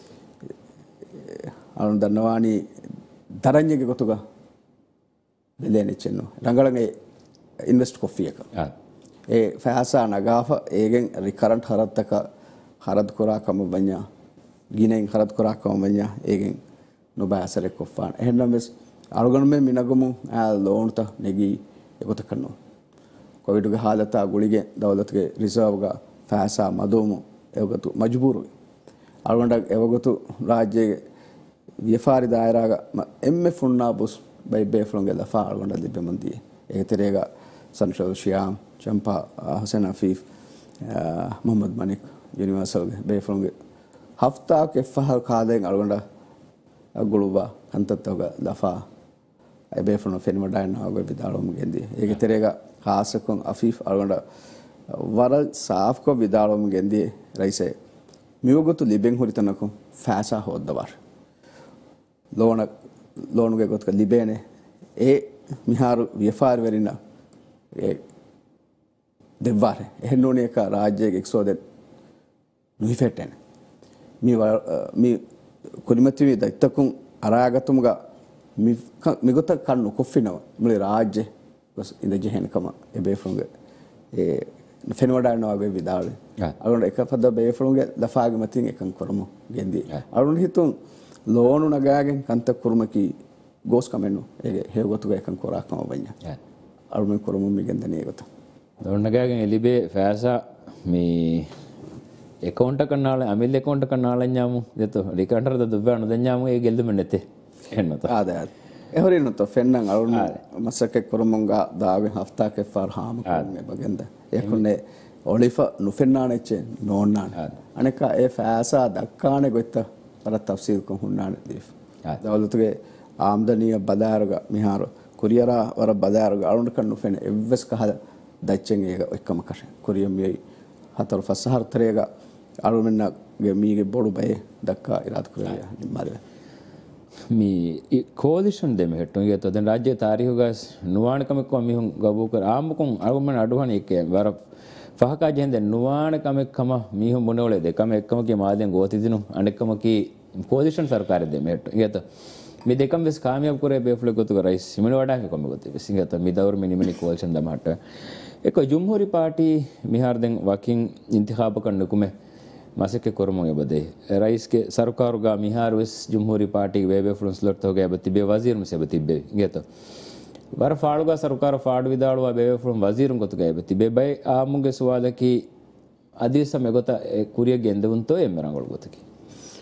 ಅರುಣ್ ದನ್ನವಾಣಿ ದರಂಜೆಗೆ ಗೊತ್ತುಗ ಬೆಲೆನೆಚ್ಚೆನ್ನು ರಂಗಳಂಗೆ ಇನ್ವೆಸ್ಟ್ ಕೊಫಿಯಕ ඒ ෆෑසා නගාෆ ඒගෙන් රිකරන්ට් හරත්තක හරත් කොරා කම බඤ්ඤා ගිනෙන් හරත් කොරා කම බඤ්ඤා ඒගෙන් නොබෑසරෙක් කොෆාන එහෙනම් මෙස් අලුගොන් මේ මිනගමු ලෝන්ත නෙගී එගොත කන්නෝ කොවිඩුගේ හාලතා ගුලිගේ දවලතුගේ රිසර්ව්ගා ෆෑසා මදෝමු එවගතු මජබූරුයි අලුගොන්ඩක් එවගතු රාජ්‍යයේ වියෆාරි දායරාග එම්මෙ ෆුන්නා බුස් බයි බේෆලොන්ගේ ලෆා අලුගොන්ඩ ලිබෙමන්දී ඒතරේග සන්ෂල් ශියාම් චම්පා හසන් අෆීෆ් මොහම්මද් මනික් यूनिवर्सल बेफलोंगे हफ्ता के फहर खादे अलगोंडा गुलुबा अंतत्तोगा दफा ए बेफलों फेनिमा डायना होगे विदालों मुगेंदी एक तेरेगा खासकों अफीफ अलगोंडा वरल साफ को विदालों मुगेंदी रईसे मियोगो तो लिबेंग होरितनको फैसा होद्दवार लोन के गोत का लिबेने ए मिहारु व्यफार वेरिना ए දෙව්වාර එහෙන්නෝන එක රාජ්‍යයක එක්සෝදෙන් නුහිෆෙටෙන් මේ කුරිමතිවි දයිත්තකුන් අරාගතුමුග මිගොත කන්නු කොෆිනව මුලි රාජ්‍ය ඉඳ ජෙහෙනකම එබේෆුන්ගේ ඒ ෆෙනවඩානවාගේ විදාලේ අලුන් එක පද බේෆුන්ගේ දෆාගේ මතින් එකන් කරමු ගෙන්දී අලුන් හිතුන් ලෝණු නගාගෙන් කන්ත කුරුමකි ගෝස් කමෙන්නු ඒ හේවතුගේ එකන් කොරාකම වඤ්ඤා අලුන් කරමු මිගෙන්දනේ ගොත දොන්නගෑගෙන් එලිබේ ෆෑසා මේ එකවුන්ට කන්නාල අමිල් එකවුන්ට කන්නාලඤ්ඤාමු දෙත රිකන්ටරද දුබ්බාන දඤ්ඤාමු ඒ ගෙල්දම නැතේ එන්නත ආදා එහොරිනත ෆෙන්නන් අලුන් මසකේ කරමුංගා දාවෙන් හෆ්තාක ෆර්හාම කන්නේ බගෙන්ද එකුනේ ඔලිෆ නුෆෙන්නානෙච්ච නෝන්නාන අනක ඒ ෆෑසා දක්කානේ ගොත්ත පර තෆ්සීල් කො හුන්නාන දීෆ දවලතුගේ ආම්දනිය බදාරග මිහාර කුරියරා වර බදාරග අලුන් කන්නු ෆෙන එව්වස් කහද දච්චෙන් ඒක එක්කම කර කොරියම් මේ හතර ෆසහර තරේග අලුමෙන්නගේ මීගේ බොඩු බය දක්කා ඉරාත් කුරියා නිම්මාද මේ කෝලිෂන් දෙම හෙට්ටෝ ගියත දැන් රාජ්‍ය තාරිහු ගස් නුවාණකමක් මිහුන් ගබෝ කර ආම්මකුන් අලුමෙන් අඩුවන එක වර ෆහකා ජෙන් දැන් නුවාණකමක්කම මිහුන් මොනවලේ දෙකම එක්කම කී මාදෙන් ගෝති දිනු අනෙක්කම කී කෝලිෂන් සරකාරය දෙම හෙට්ටෝ ගියත මේ දෙකම වෙස් කාමියබ් කරේ බේෆ්ලෝ ගොතු කරයි සිමන වඩා කොම ගොතු සිංගත මිදවර මිනිමනි කෝලිෂන් දමහට एक जुम्हूरी पार्टी मिहार दें वकिंग इंतखाब करने को में मसके कोरमोंगे बदे राइस के सरकार का मिहार वेस जुम्हूरी पार्टी वेबे फ्लुंस लट हो गया बतिबे वजीर में से बतिबे गया तो बार फाड़ का सरकार फाड़ विदाड़वा बेबे फ्लुं वजीर को तो गए बतिबे भाई आमुगे सवाल की आदि समय को ता कुरिया गेंदे उन तो एमरा गोल को की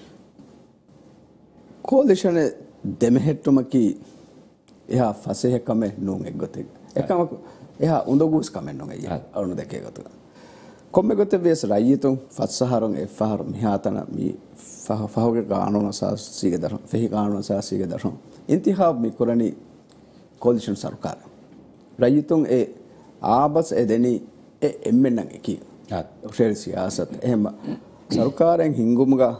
कोलिशन දෙමහෙට්ටුම කි එහා ෆසෙහ කම නුන් එක්ගොතෙක් එකම එහා උඳගුස් කමෙන් නොග ය අරුණ දෙකේ ගොත කොම්මෙ ගොත වෙස් රයිතුන් ෆස්සහරන් එෆහර මිහාතන මි ෆහගේ ගානෝන සාසීග දරම් ෆෙහි ගානෝන සාසීග දරම් ඉන්තිහාබ් මි කුරණි කොලිෂන් සරකාර රයිතුන් ඒ ආබස් එදෙනි එම්මෙන්නන් එකි ඔෂෙල් සියාසත් එහෙම සරකාරෙන් හිංගුමුගා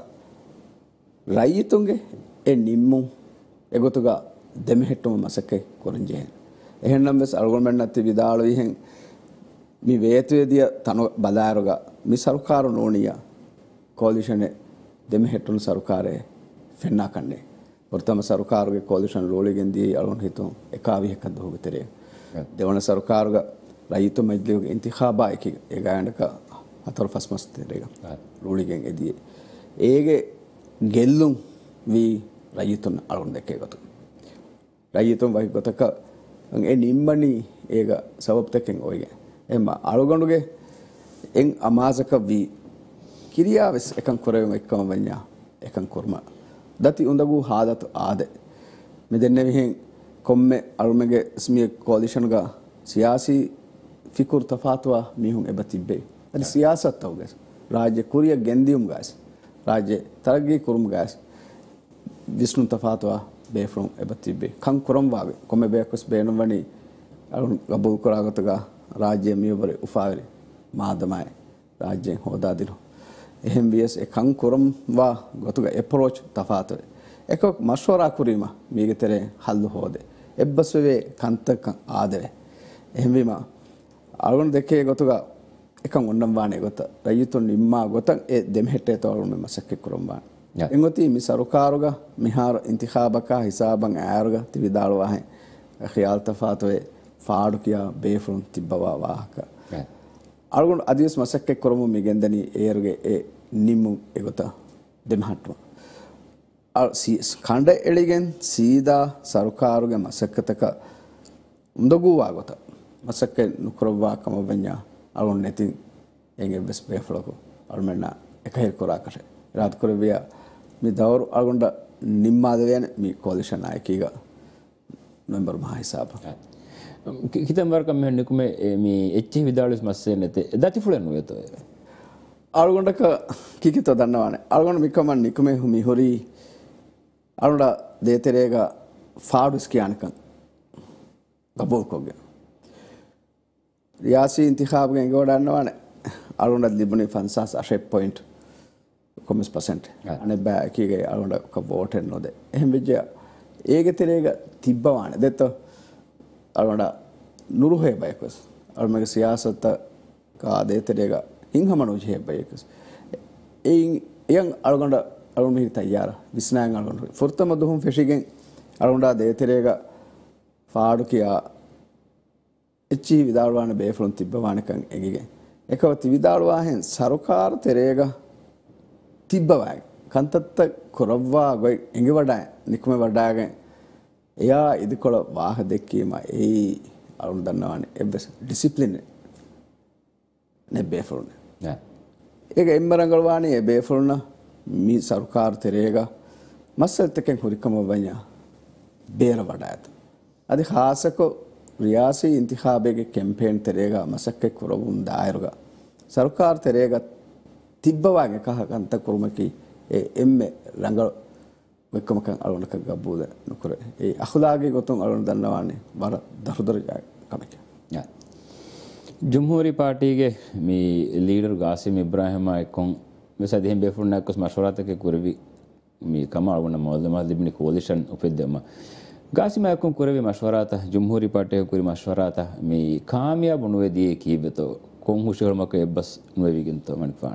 රයිතුන්ගේ ඒ නිම්මු එගොතුගා දෙමහෙට්ටුම මසකේ කොරංජේ එහෙනම් බස් අල්ගොන්මෙන් නැති විදාල විහෙන් මේ වේතුවේදී තන බදාරුග මේ සරකාර නෝනියා කොලිෂනේ දෙමහෙට්ටුන සරකාරේ ෆෙන්නා කන්නේ වර්තම සරකාරගේ කොලිෂන් රෝලිගෙන් දී අලුන් හිතුම් එකාවි එකක් දෝගතරේ දෙවන සරකාරග රයිතු මජ්ලිගේ ඉන්තිඛාබා එක ඒ ගායනක හතර ෆස්මස් තේරේග රෝලිගෙන් එදී ඒගේ ගෙල්ලුම් වී රයිතුන් අලුන් දෙකේ ගොතු රයිතුන් වයි ගොතක ඒ නිම්මනි ඒක සවප්තකෙන් ඔයගේ එම අලුගොඬුගේ එන් අමාසක වී කිරියාවස් එකන් කරයන් එක්කම වඤ්ඤා එකන් කර්ම දති උඳගු හාදතු ආද මෙදෙන්නේ විහෙන් කොම්මේ අලුමගේ ස්මිය කොලිෂන් ගා සියාසි ෆිකුර් තෆාතුවා මිහුන් එබතිබ්බේ අද සියාසත් තවගස් රාජ්‍ය කුරිය ගෙන්දියුම් ගාස් රාජ්‍ය තරගී කුරුම් ගාස් විෂ්ණු තෆාතුවා බේෆ්‍රොම් එබතිබ්බේ කන් කරම් වාගේ කොම්මේ බේකස් බේනම් වනි අලුන් ගබුල් කරාගතගා රාජ්‍ය මියවර උෆාවරි මාදමයි රාජ්‍යෙන් හොදාදිරු එහෙම් වියස් එකන් කරම් වා ගතුග අප්‍රෝච් තෆාත එක මෂවරා කුරීම මේකතරේ හල්ලු හොදේ එබ්බස්වේ කන්තක ආදේ එහෙම් වීම අලුන් දෙකේ ගතුග එකන් ඔන්නම් වානේ ගත රයිතුන් නිම්මා ගත ඒ දෙමහෙට්ටේ තවරුම මසක්ක කරම් වා එංගොති මි සරුකාරුග මිහාර ඉන්තිඛාබක හිසාබන් ආරුග තිවිදාලවා හේ ඛියාල් තෆාතේ ෆාඩු කියා බේෆ්‍රොන් තිබ්බවා වාහක අලුන් අදිස් මසක්ක කරමු මිගෙන්දනි ඒරුගේ ඒ නිම්මු එගොත දෙමහට්ටුව ಕಂಡ ಎಳಿಗೆನ್ ಸೀದಾ ಸರ್ಕಾರುಗೆ ಮಸಕ್ಕತಕ ಉಂದಗುವಾಗೊತ ಮಸಕ್ಕೆ ನುಕರವ್ವಾ ಕಮಬಂಜ ಅಳುನ್ ನೆತಿನ್ ಎಂಗೆ ಬೆಸ್ ಬೇಫಳಕು ಅಳುಮೆನ್ನ ಎಕಹಿರ್ ಕೊರಾಕರೆ ರಾತ್ ಕೊರವಿಯ ಮಿ ದವರು ಅಳುಂಡ ನಿಮ್ಮಾದವೇನೆ ಮಿ ಕೋಲಿಷನ್ ನಾಯಕೀಗ ಮೆಂಬರ್ ಮಹಾ ಹಿಸಾಬ කිතම් වර්කම් මෙහෙන් නිකුමේ මේ එච්චි විදාලස් මස්සේ නැතේ දති ෆුලන් නුයතෝ අලුගොන්ඩක කිකිතෝ දන්නවානේ අලුගොන්ඩ මිකමන් නිකුමේ හුමි හොරි අලුඩ දේතරේග ෆාඩුස් කියනකන් ගබෝල් කොගේ රියාසි ඉන්තිඛාබ්ගෙන් ගොඩන්නවානේ අලුගොන්ඩ ලිබුනේ ෆන්සස් 8.5% අනේ බෑ කීගේ අලුගොන්ඩ කබෝටෙන් නොදේ එහෙම විජය ඒගේ තෙරේග තිබ්බවානේ දෙතෝ අලුගොන්ඩ නුරුහේ බයකස් අලුමගේ සියාසත කා දේතරේග හිංහමනෝජ බයකස් එයන් අලුගොන්ඩ අලුන් හිත තයාර විස්නායන් අලුගොන්ඩ ෆොර්තම දුහුම් ෆෙෂිගෙන් අලුගොන්ඩ දේතරේග ෆාඩු කියා එච්චි විදාල්වාන බේෆලොන් තිබ්බවානකන් එගිගෙන් එකව තිවිදාල්වාහෙන් සරුකාර තෙරේග තිබ්බවාගේ කන්තත්ත කොරව්වා ගොයි එඟි වඩා නිකුම වඩාගෙන් එයා ඉදිකොළ වාහ දෙක්කීම ඒ අලුන් දන්නවානේ එබ්බස් ඩිසිප්ලින් නේ බේෆලොන් ඒක එම්බරංගල්වානේ ඒ බේෆලොන් මි සරුකාර තෙරේග මස්සල්තකෙන් හුරිකම වඤා බේර වඩාත අද ખાસක ರಿಯಾಸಿ ಇಂತಿಖಾಬೆಗೆ ಕ್ಯಾಂಪೇನ್ ತೆರೆಗ ಮಸಕ್ಕೆ ಕುರವುಂ ದಾಯರುಗ ಸರ್ಕಾರ ತೆರೆಗ ತಿಬ್ಬವಾಗೆ ಕಹಕಂತ ಕುರುಮಕಿ ಎಮ್ಮೆ ರಂಗಳು ವೆಕ್ಕಮಕ ಅಳವನಕ ಗಬ್ಬೂದ ನುಕುರೆ ಈ ಅಖಲಾಗೆ ಗೊತ್ತಂ ಅಳವನ ದನ್ನವಾನೆ ಬರ ದರುದರ ಕಮಕೆ ಜುಮ್ಹೂರಿ ಪಾರ್ಟಿಗೆ ಮೀ ಲೀಡರ್ ಗಾಸಿಮ್ ಇಬ್ರಾಹಿಮ ಎಕ್ಕೊಂ ಮೆಸದಿಹೆಂ ಬೇಫುನ್ನಕ್ಕಸ್ ಮಶವರಾತಕ್ಕೆ ಕುರವಿ ಮೀ ಕಮಾಳವನ ಮೊದಲ ದಿಬ್ನಿ ಕೋಲಿಷನ್ ಉಪೆದ್ದೆಮ್ಮ ಗಾಸಿಮಾಯಕಂ ಕುರವಿ ಮಶ್ವರಾತ ಜುಮ್ಹೂರಿ ಪಾರ್ಟಿಯ ಕುರಿ ಮಶ್ವರಾತ ಮೀ ಕಾಮಿಯಾಬ್ ನುವೆದಿಯೇ ಕೀಬೆತೋ ಕೊಂ ಹುಷಿಗಳ ಮಕ್ಕ ಎಬ್ಬಸ್ ನುವೆವಿಗಿಂತ ಮಣಿಪಾಣ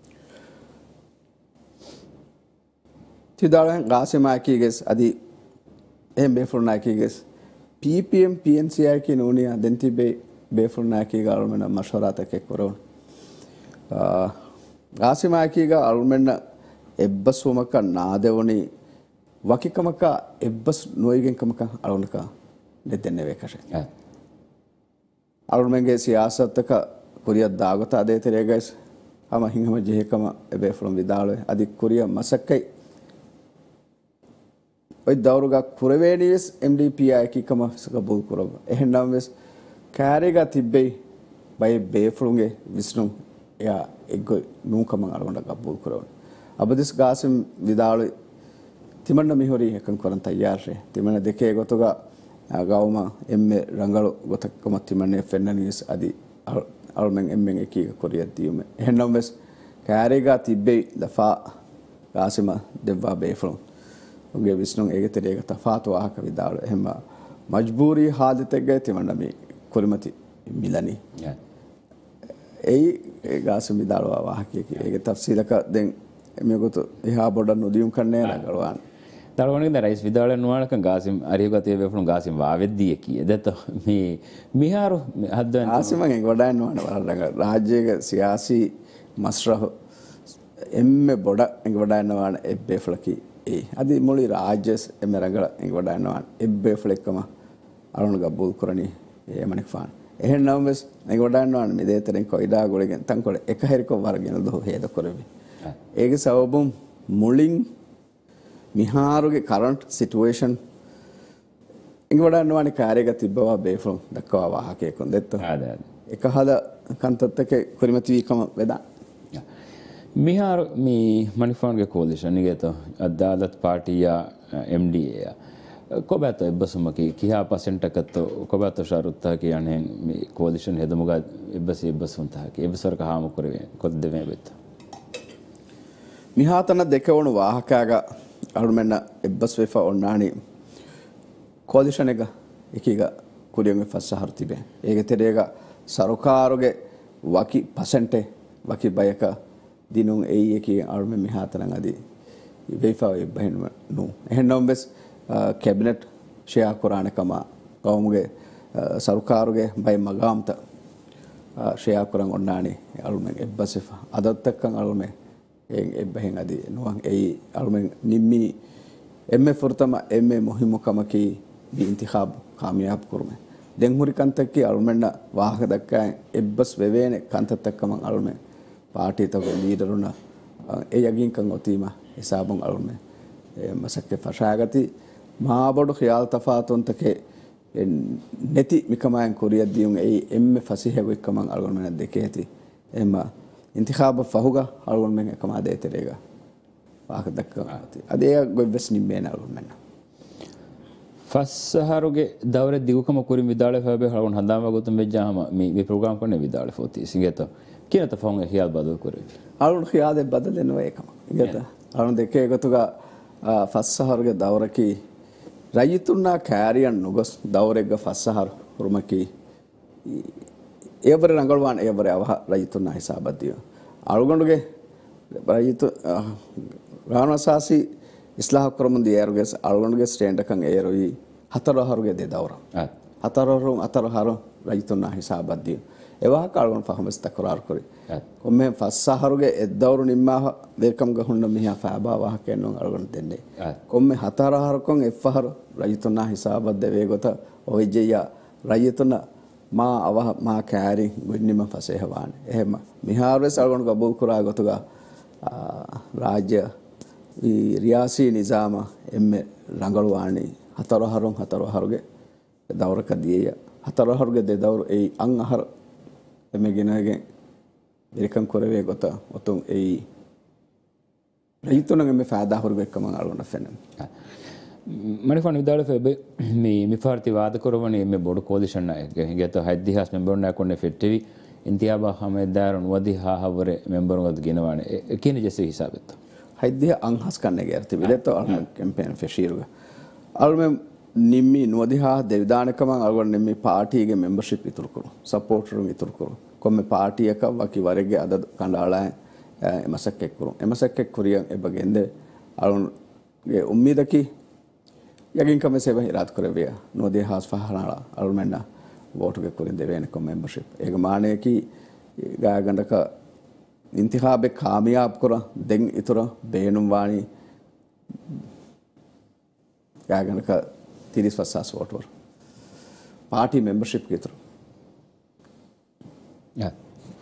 ತಿದಾಳನ್ ಗಾಸಿಮಾಯಕಿಗೆಸ್ ಅದಿ ಎಂ ಬೇಫುರ್ನಾಕಿಗೆಸ್ ಪಿಪಿಎಂ ಪಿಎನ್ಸಿಆರ್ಕಿ ನೂನಿಯಾ ದೆಂತಿಬೆ ಬೇಫುರ್ನಾಕಿಗ ಅಳುಮೆನ ಮಶ್ವರಾತಕ್ಕೆ ಕುರವನ್ ಗಾಸಿಮಾಯಕಿಗ ಅಳುಮೆನ ಎಬ್ಬಸುಮಕ ನಾದೆವನಿ ವಕಿಕಮಕ ಎಬ್ಬಸ್ ನೋಯಿಗೆಂಕಮಕ ಅಳುನಕ ನೆದ್ದೆನ್ನೆವೆ ಕಷೆ ಅಳುಮೆಂಗೆ ಸಿಯಾಸತ್ತಕ ಕುರಿಯದ್ದಾಗತ ಅದೇ ತೆರೆಗೈಸ್ ಅಮ ಹಿಂಗಮ ಜೆಹಕಮ ಎಬೆ ಫ್ರಮ್ ವಿದಾಳೆ ಅದಿ ಕುರಿಯ ಮಸಕ್ಕೈ ಒಯ್ ದೌರುಗ ಕುರವೇನಿಸ್ ಎಂಡಿಪಿಐ ಕಿಕಮ ಸಕಬುಲ್ ಕುರಬ ಎಹೆನ್ನಂ ವೆಸ್ ಕ್ಯಾರೆಗ ತಿಬ್ಬೆ ಬೈ ಬೇಫ್ರುಂಗೆ ವಿಷ್ಣು ಯಾ ಎಗ್ಗೊ ನೂಕಮ ಅಳುಂಡ ಗಬ್ಬುಲ್ ಕುರವ ಅಬದಿಸ್ ಗಾಸಿಮ್ ವಿದಾಳೆ ತಿಮಣ್ಣ ಮಿಹೊರಿ ಹೆಕಂ ಕೊರನ್ ತಯ್ಯಾರ್ರೆ ತಿಮಣ್ಣ ದೆಕೆ ಗೊತುಗ ಗೌಮ ಎಮ್ಮೆ ರಂಗಳು ಗೊತಕ್ಕಮ ತಿಮಣ್ಣೆ ಫೆನ್ನನಿಸ್ ಅದಿ ಅಳುಮೆಂ ಎಮ್ಮೆಂ ಎಕೀಗ ಕೊರಿಯದ್ದಿಯುಮೆ ಎಹೆನ್ನಂ ವೆಸ್ ಕ್ಯಾರೆಗ ತಿಬ್ಬೆ ದಫಾ ಗಾಸಿಮ ದೆವ್ವಾ ಬೇಫ್ರುಂ ಉಂಗೆ ವಿಷ್ಣು ಏಗೆ ತೆರೆಗ ತಫಾತು ವಾಹಕ ವಿದಾಳು ಹೆಮ್ಮ ಮಜ್ಬೂರಿ ಹಾದಿತೆಗೆ ತಿಮಣ್ಣ ಮಿ ಕುರಿಮತಿ ಮಿಲನಿ ಏಯ್ ಗಾಸಿಮ ವಿದಾಳು ವಾಹಕಿ ಏಗೆ ತಫ್ಸೀಲಕ ದೆನ್ ಎಮ್ಮೆ ಗೊತ್ತು ಇಹಾ ಬೊಡ ನುದಿಯುಂ ಕನ್ನೆ ರಗಳವಾನ್ දරවනක රයිස් විදාල නුවානක ගාසිම් අරියගතය වෙෆුණු ගාසිම් වාවෙද්දිය කිය දත මේ මිහාරු හද්දන් ආසිමගෙන් ගොඩාන් නුවන වරරග රාජ්‍යයක සියාසි මස්රහ එම්මෙ බොඩ එංග වඩාන්නවාන එබ්බේෆලකි ඒ අදි මුලි රාජ්‍යස් එම්මෙ රගල එංග වඩාන්නවාන එබ්බේෆලෙක්කම අරුණ ගබ්බුල් කරණි එමනික් ෆාන් එහෙන් නම් වෙස් එංග වඩාන්නවාන මේ දේතරෙන් කොයිඩා ගොලගෙන් තංකොල එක හැරිකෝ වරගෙන දෝ හේද කරවි ඒගේ සවබුම් මුලින් මිහාරුගේ කරන්ට් සිටුවේෂන් ඉංග වඩන්නවානේ කාර්යගත තිබ්බවා බේෆ්‍රොම් දක්වා වාහකයකොන් දෙත්ත එක හද කන්තත්තක කුරිමතිවීකම වෙදා මිහාරු මේ මනිෆාන්ගේ කෝලිෂන් නිගේත අදාලත් පාටියා MDA කොබැත එබ්බසුමකි කියා පසෙන්ටකත් කොබැත ශරුත්තා කියන්නේ මේ කෝලිෂන් හෙදමුගා එබ්බසුන්තාකි එබ්බසරක හාම කරවේ කොද්ද දෙමෙ වෙත මිහාතන දෙකවණු වාහකයාග අරුමෙන්න එබ්බස් වෙෆා ඔන්නානි කෝලිෂන් එක එකීග කුරියන් ෆස්සහර් තිබේ ඒක තෙරේග සරුකාරුගේ වකි පසෙන්ටේ වකි බයක දිනුන් එයි එකී අරුමෙ මිහාතනන් අදී වෙෆා එබ්බහෙන් නු එහෙනම් බස් කැබිනට් ෂෙයා කුරානකම කවමුගේ සරුකාරුගේ බයි මගාම්ත ෂෙයා කුරන් ඔන්නානි අරුමෙ එබ්බස් වෙෆා අදත්තකන් අරුමෙ එබ්බහෙන් අදී නුවන් එයි අරුමෙන් නිම්මි එම්මේ ෆුර්තම එම්මේ මුහිමුකමකි බි ඉන්තිඛාබ් කාමියාබ් කුරුමේ දෙන් හුරි කන්තක්කි අල්මෙන්න වාහක දක්කා එබ්බස් වෙවේනේ කන්තත්තක්කම අල්මේ පාටි තව ලීඩරුන ඒ යගින් කන් ඔතීම හිසාබුන් අල්මේ මසක්කේ ෆෂාගති මාබඩු ඛියාල් තෆාතුන් තකේ नेति मिकमायन कोरिया दियों ए एम फसी है वो कमांग अलगों में देखे थी एम इंतखाब फहुगा अलगों में कमा देते रहेगा वाक दक्का अदे कोई बस निम्बे ना अलगों में फसहारोगे दौरे दिगु कम कोरी विदाले फबे अलगों हंदामा को तुम बेजा हम मी प्रोग्राम करने विदाले होती सिंगे तो क्या तो फोंगे ख्याल बदल करे अलगों ख्याल दे बदल लेने वाले कम ये तो अलगों देखे को तो का फसहारोगे दौरे की रैयतुन्ना कैरियन नुगस दौरेग फसहर हुरमकी एवरे रंगलवान एवरे अव रैयतुन्ना हिसाबदियो अलगोंडुगे रैयतु रावणसासी इस्लाह करमुंदी एरुगे अलगोंडुगे स्टैंड कंग एरोई हतरहरुगे दे दौर हतरहरु रैयतुन्ना हिसाबदियो एवा अलगोंड फहमस तकरार करी कोम्मे फसहरुगे एदौरु निम्मा वेकम गहुंड मिहा फाबा वाह केनो अलगोंड देन्ने कोम्मे हतरहरकों एफहर रैयतुन्ना हिसाबद्दे वेगोत ओइजेया रैयतुन्ना मा अवह मा कैरी गुन्निम फसेहवान එහෙම මිහාරස් අලගොන් ගබුල් කුරා ගොතුගා රාජ්‍ය රියාසී නිසාම එම්මෙ රංගලවාණි හතරහරුගේ දවරක දියය හතරහරුගේ දෙදවරු ඒ අං අහර එමෙ ගෙනගේ දෙකම් කරවේ ගොත ඔතුම් ඒ රයිතුනගේ මේ ෆාදා හරුගේ කම අලගොන් ෆෙනම් මනිෆන් විදාල ෆෙබේ මේ මිෆාර්ති වාද කරවනේ මේ බොඩ කොලිෂන් නැහැ ගෙත හයිදිහස් මෙම්බර් නැකොන්නේ ෆෙට්ටිවි इंतियाबा हमेदारन वदिहा हवरे मेंबर वद गिनवाने किने जैसे हिसाबत हयदिया अंहस करने गए थे बिले तो अलम कैंपेन फेशीरुगा अलमे निम्मी नवदिहा देवदानकम अलगोन निम्मी पार्टी के मेंबरशिप इतुर करो सपोर्टर इतुर करो कोमे पार्टी का वकी वरेगे अदद कंडाला एमसक्के करो एमसक्के कुरिया एबगेंदे अलगोन ये उम्मीद की यगिन कमे से वही रात करे बिया नवदिहा फहराला अलमेना वोट के कुरिन देवेन को मेंबरशिप एक माने की गायगंड का इंतखाब कामयाब करो दें इतरा बेनुम वाणी गायगंड का 30 वोट वर पार्टी मेंबरशिप की तरह या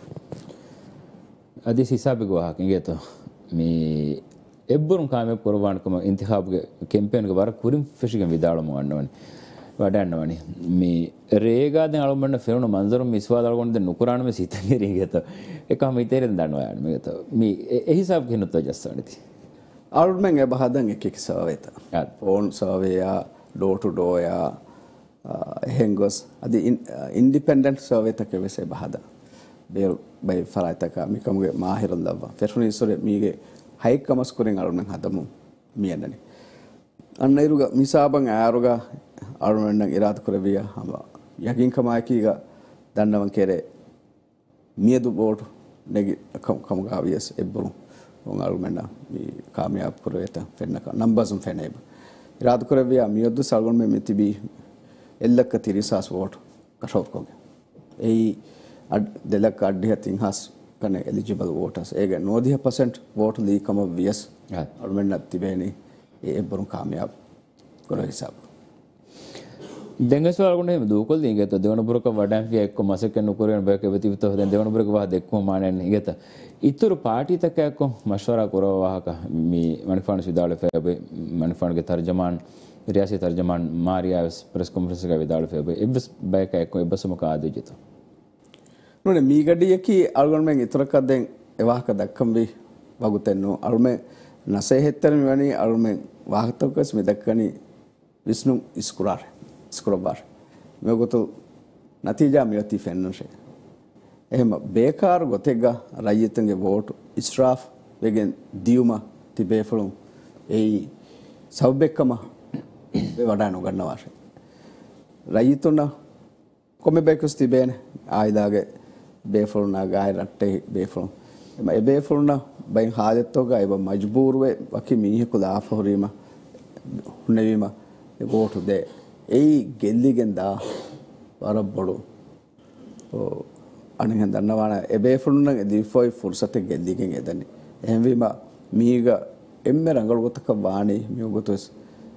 अदिस हिसाब को हाकेंगे तो मैं एब्बरुम कामयाब कुरबान को इंतखाब के कैंपेन के बारे कुरिन फिशिंग विदालो मानने වඩන්නවනේ මේ රේගාදෙන් අලුම්බන්න ෆෙරුණු මන්සරු මිස්වාද අලගොන්ද නුකුරාන මේ සිතංගෙරිගෙත එකම ඉතේරෙන් දන්නවා යන්නේ මේක මේ ඒ හිසාබ් කිනුත් ජස්සවනති අලුම්බෙන් ඒ බහදන් එක සර්වේත ෆෝන් සර්වේයා ඩෝර් ටු ඩෝර් යා හෙන්ගොස් අදි ඉන්ඩිපෙන්ඩන්ට් සර්වේත කෙවෙසේ බහදා බේ බයි ෆරයිතක මිකමුගේ මාහිරන් දබ්වා ෆෙරුණු ඉස්සරේ මීගේ හයිකමස් කුරින් අලුම්බෙන් හදමු මියන්නනේ අන්න ඉරුග මිසාබන් ආරුගා අරුණන් ඉරාද කරවිය හම යකින් කමායකීග දන්නවන් කෙරේ මියදු බෝට් නෙගි කමුගාවියස් එබ්බරු උන් අරුමෙන්න මේ කාමයාබ් කරවෙත ෆෙන්නක නම්බර්සුම් ෆෙනේබ ඉරාද කරවිය මියදු සල්ගොන් මේ මිතිබි එල්ලක 30 වෝට් කෂෝත්කොගේ ඒ දෙලක අඩිය තින්හස් කන එලිජිබල් වෝටර්ස් ඒක 90% වෝට් ලී කම වියස් අරුමෙන්න තිබේනි ඒ එබ්බරු කාමයාබ් කර හිසාබ දෙංගස්වල ගොනේ දුකල් දිගත දෙවනපුරක වඩම් ෆිය එක්ක මාසෙක නුකරෙන් බයක වෙතිවිත හොදෙන් දෙවනපුරක වහ දෙක්කෝ මානෙන් ඉගත ඉතුරු පාටි තක එක්ක මෂවරා කරව වහක මේ මනිෆාන විදාල ෆෙබේ මනිෆානගේ තර්ජමාන් රියාසි තර්ජමාන් මාරියාස් ප්‍රෙස් කොන්ෆරන්ස් එක විදාල ෆෙබේ එබ්ස් බයක එක්ක එබ්සම කාදෙජිත නුනේ මීගඩියකි අල්ගොන්මෙන් ඉතුරක දෙන් එවාහක දක්කම් වි වගුතෙන්නෝ අල්මෙ නසේ හෙත්තර මෙවැනි අල්මෙන් වාහතකස් මෙදක්කනි විස්නු ඉස්කුරාර स्क्रोबार मैं को तो नतीजा मिलती फैनन से එහෙම බේකාර ගොතෙග රයියතන්ගේ වෝට් ඉස්රාෆ් වෙගෙන් දියුමා තිබේෆලුම් ඒ සවබෙක්කම වඩා නොගන්නවා රයියතුන කොමෙ බේකස් තිබේන ආයිදාගේ බේෆලුනා ගාය රට්ටේ බේෆලුම් එම ඒ බේෆලුනා බයින් හාදෙත්තෝග ඒව මජ්බූර්වේ වකි මීහකු දාෆහරීම නෙවීම ඒ වෝට් දෙ ඒ ගෙල්ලිගෙන් දා වරබොඩු අනිහෙන් දන්නවාන එබේෆුන්න දිෆොයි ෆුර්සත ගෙල්ලිගෙන් එදන්නේ එහෙම වීම මීග එම්මෙ රංගල ගොතක වාණි මිය ගොතස්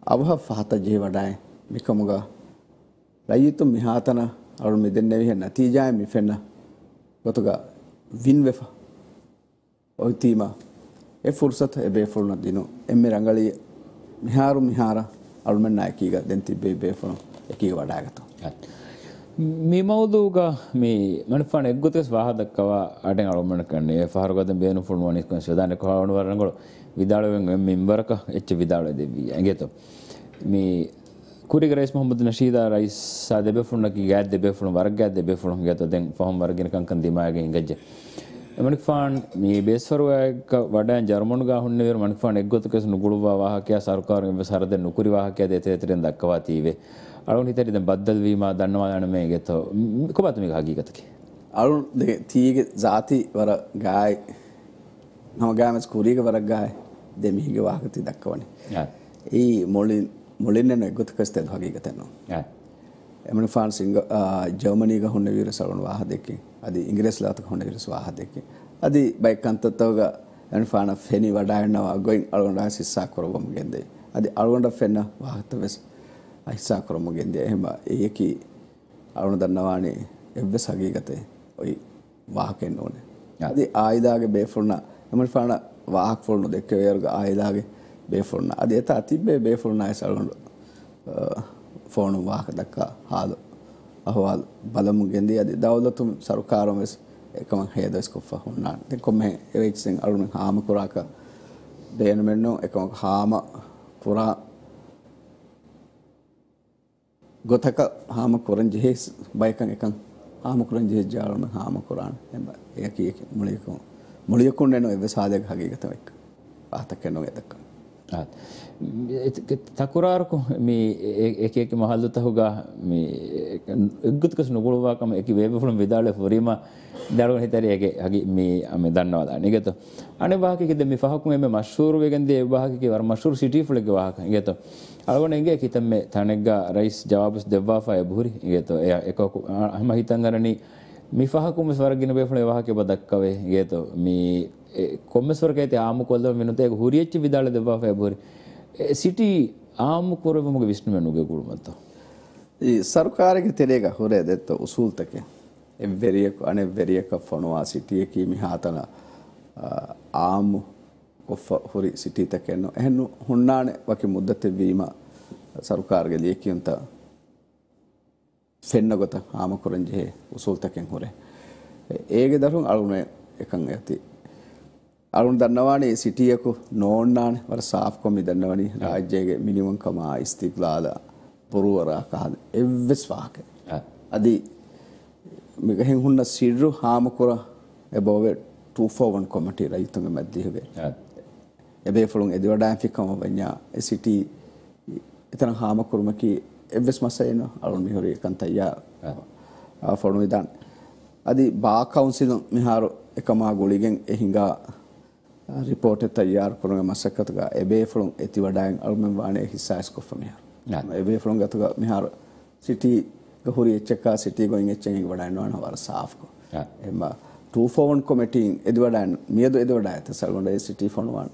ಅವಹ ಫಹತ ಜೇ ವಡಾಯ್ ಮಿಕಮುಗ ರೈಯಿತು ಮಿಹಾತನ ಅವಳು ಮಿದೆನ್ನೆವಿ ಹೆ ನತೀಜಾಯ ಮಿಫೆನ್ನ ಗೊತ್ತುಗ ವಿನ್ ವೆಫ ಒಯ್ತೀಮ ಎ ಫುರ್ಸತ್ ಎ ಬೇಫುಳ್ನ ದಿನು ಎಮ್ಮೆ ರಂಗಳಿ ಮಿಹಾರು ಮಿಹಾರ ಅವಳು ಮೆನ್ನ ಎಕೀಗ ದೆಂತಿ ಬೇಫುಳು ಎಕೀಗ ವಡಾಗತ್ತು මේ මවුදුග මේ මනෆාන එක්ගොතස් වාහදක්කව අටෙන් අලුමනකන්නේ ෆාරගොදෙන් බේනු ෆුල්මෝනිස් කොන් සදාන කොහවණ වරංගොල විදාලවෙන් මෙම්බරක එච්ච විදාල දෙවි ඇගෙතෝ මේ කුරිග රයිස් මොහම්මද් නෂීදා රයිස් සා දෙබෙෆුන්නකි ගෑත් දෙබෙෆුන වර්ග ගෑත් දෙබෙෆුන ගේතෝ දැන් ෆහම් වර්ගින කංකන් දිමාගෙන් ගජ්ජ මනෆාන් මේ බේස්වරවක වඩා ජර්මනු ගා හුන්නේ වර මනෆාන එක්ගොතකස් නුගුළුවා වාහකයා සරකාරෙන් වෙසරද නුකුරි වාහකයා දෙතේතරෙන් දක්වා තීවේ අලුන් හිතේ දැන් බද්දල් වීම දන්නවා යන මේකෙතෝ කොබත් මේක හගීගතකේ අලුන් දෙක තීගේ ಜಾති වර ගායි නම ගාමස් කුරීක වර ගායි දෙමිහිගේ වාහකති දක්වන්නේ ඒ මොලින් නේ ගොතකස්තේ හගීගතනෝ එමන ෆ්‍රාන්සිංග ජර්මනීග හොන්න වීර සලුන් වාහ දෙකේ අදි ඉංග්‍රීසිලාතක හොන්න වීර වාහ දෙකේ අදි බයිකන්තතවග එමන ෆාන ෆෙනි වඩායනවා ගොයින් අලුන් රාසිස්සා කරවම් ගෙන්දේ අදි අලුන්ඩ ෆෙන්න වාහතවස් අහිසා කරමුගෙන්ද එහෙම ඒකි අරුණ දන්නවානේ එව්වස් හගීගතේ ඔයි වාහකෙන්න ඕනේ අදි ආයිදාගේ බේෆුල්නා එමන් ෆාන වාහක් ෆුල්නු දෙක වේර්ග ආයිදාගේ බේෆුල්නා අදි එත අතිබ්බේ බේෆුල්නා ඇසලුන් ෆෝනු වාහක දක්කා හාදු අහවල් බලමුගෙන්දී අදි දවලතුම් සරුකාරොමස් එකම හේදස් කොෆා හුන්නා දෙ කොම්මේ එවෙච්සෙන් අරුණ හාම කුරාක දේන මෙන්නෝ එකම හාම කුරා ගොතක හාම කොරන් ජෙහෙස් බයිකන් එකන් හාම කොරන් ජෙහෙස් ජාලම හාම කොරාන එම්බ ඒකී මුලියකුන් නේනෝ එව සාදක හගීගත වෙක් පාතක නෝ එදක තකුරාරකෝ මේ එක එක මහල්ලු තහුගා මේ එග්ගුත්කස් නුගුලවාකම එක වේබෆුලම් විදාලේ ෆොරීම දරුවන් හිතරේගේ හගි මේ අපි දන්නවා දාන ඒකත අනේ වාහකෙකද මේ ෆහකුම මේ මෂූර් වෙගෙන්දී ඒ වාහකෙක වර මෂූර් සිටි ෆුලගේ වාහක ඒකත අලවණෙන්ගේ කිතම් මේ තනෙග්ගා රයිස් ජවාබස් දෙවවාෆා යබුරි ඒකත එක අහම හිතංගරණි මේ ෆහකුම ස්වර්ගින බේෆුලේ වාහකෙ බදක්කවේ ඒකත මේ කොම්මස්වර්ගයේ ආමු කොල්ල මිනුතේ හුරියච්ච විදාල දෙවවාෆා යබුරි සිටි ආමු කොරවමුගේ විශ්ණු මෙනුගේ කුළුමත්ත ಈ ಸರ್ಕಾರಕ್ಕೆ ತೆರೆಗ ಹೊರೆದೆತ್ತ ಉಸೂಲ್ತಕ್ಕೆ ಎವ್ವೆರಿಯಕ ಅನೆವ್ವೆರಿಯಕ ಫಣುವಾ ಸಿಟಿಯಕಿ ಮಿಹಾತನ ಆಮು ಕೊಫ ಹುರಿ ಸಿಟಿತಕೆನ್ನು ಎನ್ನು ಹುಣ್ಣಾಣೆ ವಕಿ ಮುದ್ದತೆ ವೀಮ ಸರ್ಕಾರಗೆ ಲೇಕಿಯಂತ ಫೆನ್ನಗೊತ ಆಮ ಕೊರಂಜೆ ಉಸೂಲ್ತಕೆನ್ ಹೊರೆ ಏಗೆ ದರುನ್ ಅಳುನೆ එකන් ඇති අරුන් දන්නවානේ සිටියකු නෝන්නානේ වර සාෆ් කොමි දන්නවනි රාජ්‍යයේ මිනිමම් කමා ඉස්තික්ලාල පුරවරා කහද එව්වස් වාක අදි මෙගෙන් හුන්න සිරු හාමකුර එබෝවෙ 241 කොමිටි රයිතුගේ මැද්දේ එබේ ෆලුන් එදිවඩාන් ෆිකම වඤ්ඤා සිටි එතන හාමකුරුමකි එව්වස් මසයින අරුන් මිහොරි කන්තයා ෆොනු ඉදන් අදි බා කවුන්සිල් මිහාරු එකමා ගොලිගෙන් එහිඟා රිපෝට් එක තයාර කරන මසකතක එබේ ෆලුන් එතිවඩාන් අරුමෙන් වානේ හිසයිස් කොෆමියා එබේ ෆලුන් ගතක මිහාරු සිටි ගහුරි එච්චකා සිටි ගෝයින් එච්චෙන් එක වඩාන් වන වර සාෆ්කෝ එම්ම 241 කොමිටි එදිවඩාන් මියදු එදිවඩා ඇත සල්වොන්ඩ සිටි ෆොනුවන්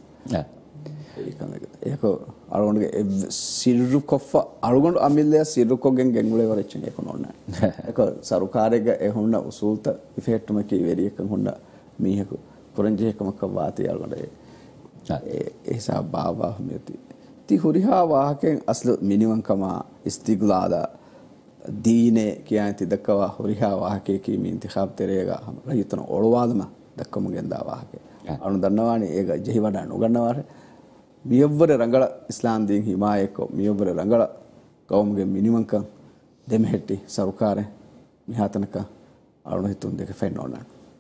ඒක අරුන්ගේ සිරු කොෆ අරුගොන්ඩ අමිල්ලය සිරු කොගෙන් ගෙන්ගුලේ වරච්චෙන් එක නොන්න ඒක සරුකාරයක එහුන්න උසූල්ත ඉෆෙක්ට්මකි වෙරියකන් හොන්න මීහකු පුරංජේකමක වාතය අරුගොන්ඩ ඒසා බාවා මෙති ති හුරිහා වාහකෙන් අස්ලු මිනිවන්කමා ඉස්තිගුලාදා දීනේ කියන්ති දක්වා හුරිහා වාහකේ කීමි ඉන්තිඛාබ් තෙරේගා රහිතන ඔළවාදම දක්කමුගෙන් දා වාහකේ අනු දන්නවානේ ඒක ජෙහි වඩා නොගන්නවාර මියවර රංගල ඉස්ලාම් දීන් හිමායකෝ මියවර රංගල කවුම්ගේ මිනිමන්ක දෙමෙහෙටි සරුකාරේ මිහාතනක අරුණ හිතුන් දෙක ෆෙන්නෝනන්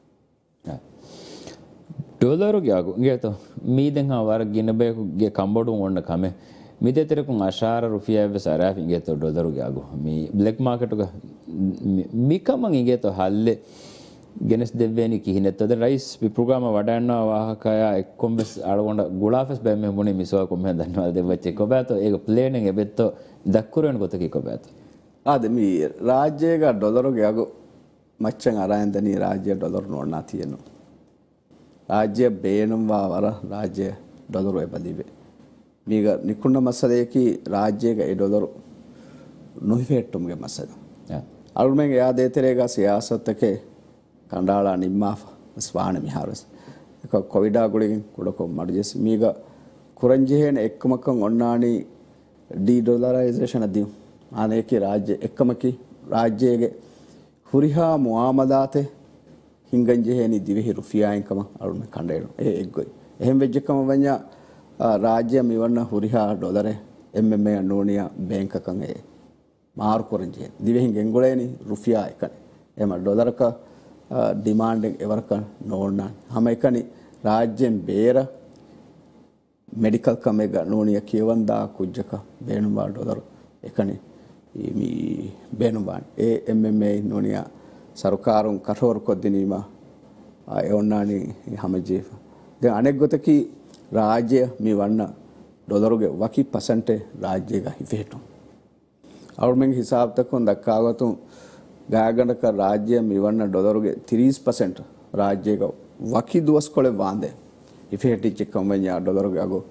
ඩොලරු ගියාගු ගියතෝ මීදෙන් හවර ගිනබේකුගේ කම්බඩු ඕන්න කමේ මිදෙතරකුන් අශාර රුෆියා වෙසාරාෆි ගියතෝ ඩොලරු ගියාගු මේ බ්ලැක් මාකට් එක මිකමන් ගියතෝ හල්ලේ ගෙනස් දෙවෙනි කිහිනෙත්තද රයිස් පි ප්‍රෝග්‍රෑම වඩන්නවා වාහකය එක්කොම්බස් අලගොන්ඩ ගුලාෆස් බැම්මෙ මොනේ මිසවා කොම්මෙන් දන්නවා දෙවච්චේ කොබෑතෝ ඒක ප්ලේන් එක එබෙත්තෝ දක්කුරෙන් ගොතකි කොබෑතෝ ආද මේ රාජ්‍යයක ඩොලරු ගියාගු මච්චන් අරයන්දනී රාජ්‍ය ඩොලරු නොන්නා තියෙනවා රාජ්‍ය බේනම් වා වර රාජ්‍ය ඩොලරු එපදිබේ මීග නිකුණ මසදයකි රාජ්‍යයක $1 නොහිෆෙට්ටුම්ගේ මසද අලුමෙන් එයා දේතරේග සියාසත්තකේ කණ්ඩාලා නිම්මා ස්වාන මිහාරස් එක කොවිඩා ගුලින් කුඩකො මඩජෙස් මීග කුරංජිහෙන එක්කමකන් ඔන්නානි ඩීඩොලරයිසේෂන දියු ආනේකි රාජ්‍ය එක්කමකි රාජ්‍යයේ හුරිහා මුආමදාතේ හිංගංජිහෙනි දිවිහි රුෆියායින්කම අලුමෙන් කණ්ඩේන ඒ එක්ගොයි එහෙම වෙජ්ජකම වඤ්ඤා රාජ්‍ය මිවන්න හුරිහා ඩොලරේ එම්එම්ඒ නෝනියා බැංකකන් ඒ මාරු කොරංජිහෙ දිවිහින් ගෙන්ගොලේනි රුෆියා එකනේ එම ඩොලරක ಡಿಮಾಂಡ್ ಎವರಕ ನೋಡ್ನ ಹಮೈಕನಿ ರಾಜ್ಯಂ ಬೇರ ಮೆಡಿಕಲ್ ಕಮೆಗ ನೋನಿಯ ಕೇವಂದ ಕುಜ್ಜಕ ಬೇಣುಬಾ ಡಾಲರ್ ಎಕನಿ ಈ ಬೇಣುಬಾ ಎಎಂಎಂಎ ನೋನಿಯ ಸರ್ಕಾರಂ ಕಠೋರ ಕೊದ್ದಿನೀಮ ಎವನ್ನಾನಿ ಹಮಜೀಫ ದೆ ಅನೆಕ್ ಗೊತಕಿ ರಾಜ್ಯ ಮಿ ವಣ್ಣ ಡಾಲರ್ಗೆ ವಕಿ ಪರ್ಸೆಂಟೇ ರಾಜ್ಯಗ ಹಿಫೇಟು ಅವ್ರ ಮೆಂಗ್ ಹಿಸಾಬ್ ತಕ್ಕೊಂಡ್ ದಕ್ಕಾಗತು ಗಾಯಗಂಡಕ ರಾಜ್ಯ ಮಿವಣ್ಣ ಡಾಲರ್ಗೆ 30% ರಾಜ್ಯಗ ವಕಿ ದುವಸ್ಕೊಳೆ ವಾಂದೆ ಇಫೆಟಿ ಚಿಕ್ಕಂಬಂಯ ಡಾಲರ್ಗೆ ಆಗೋ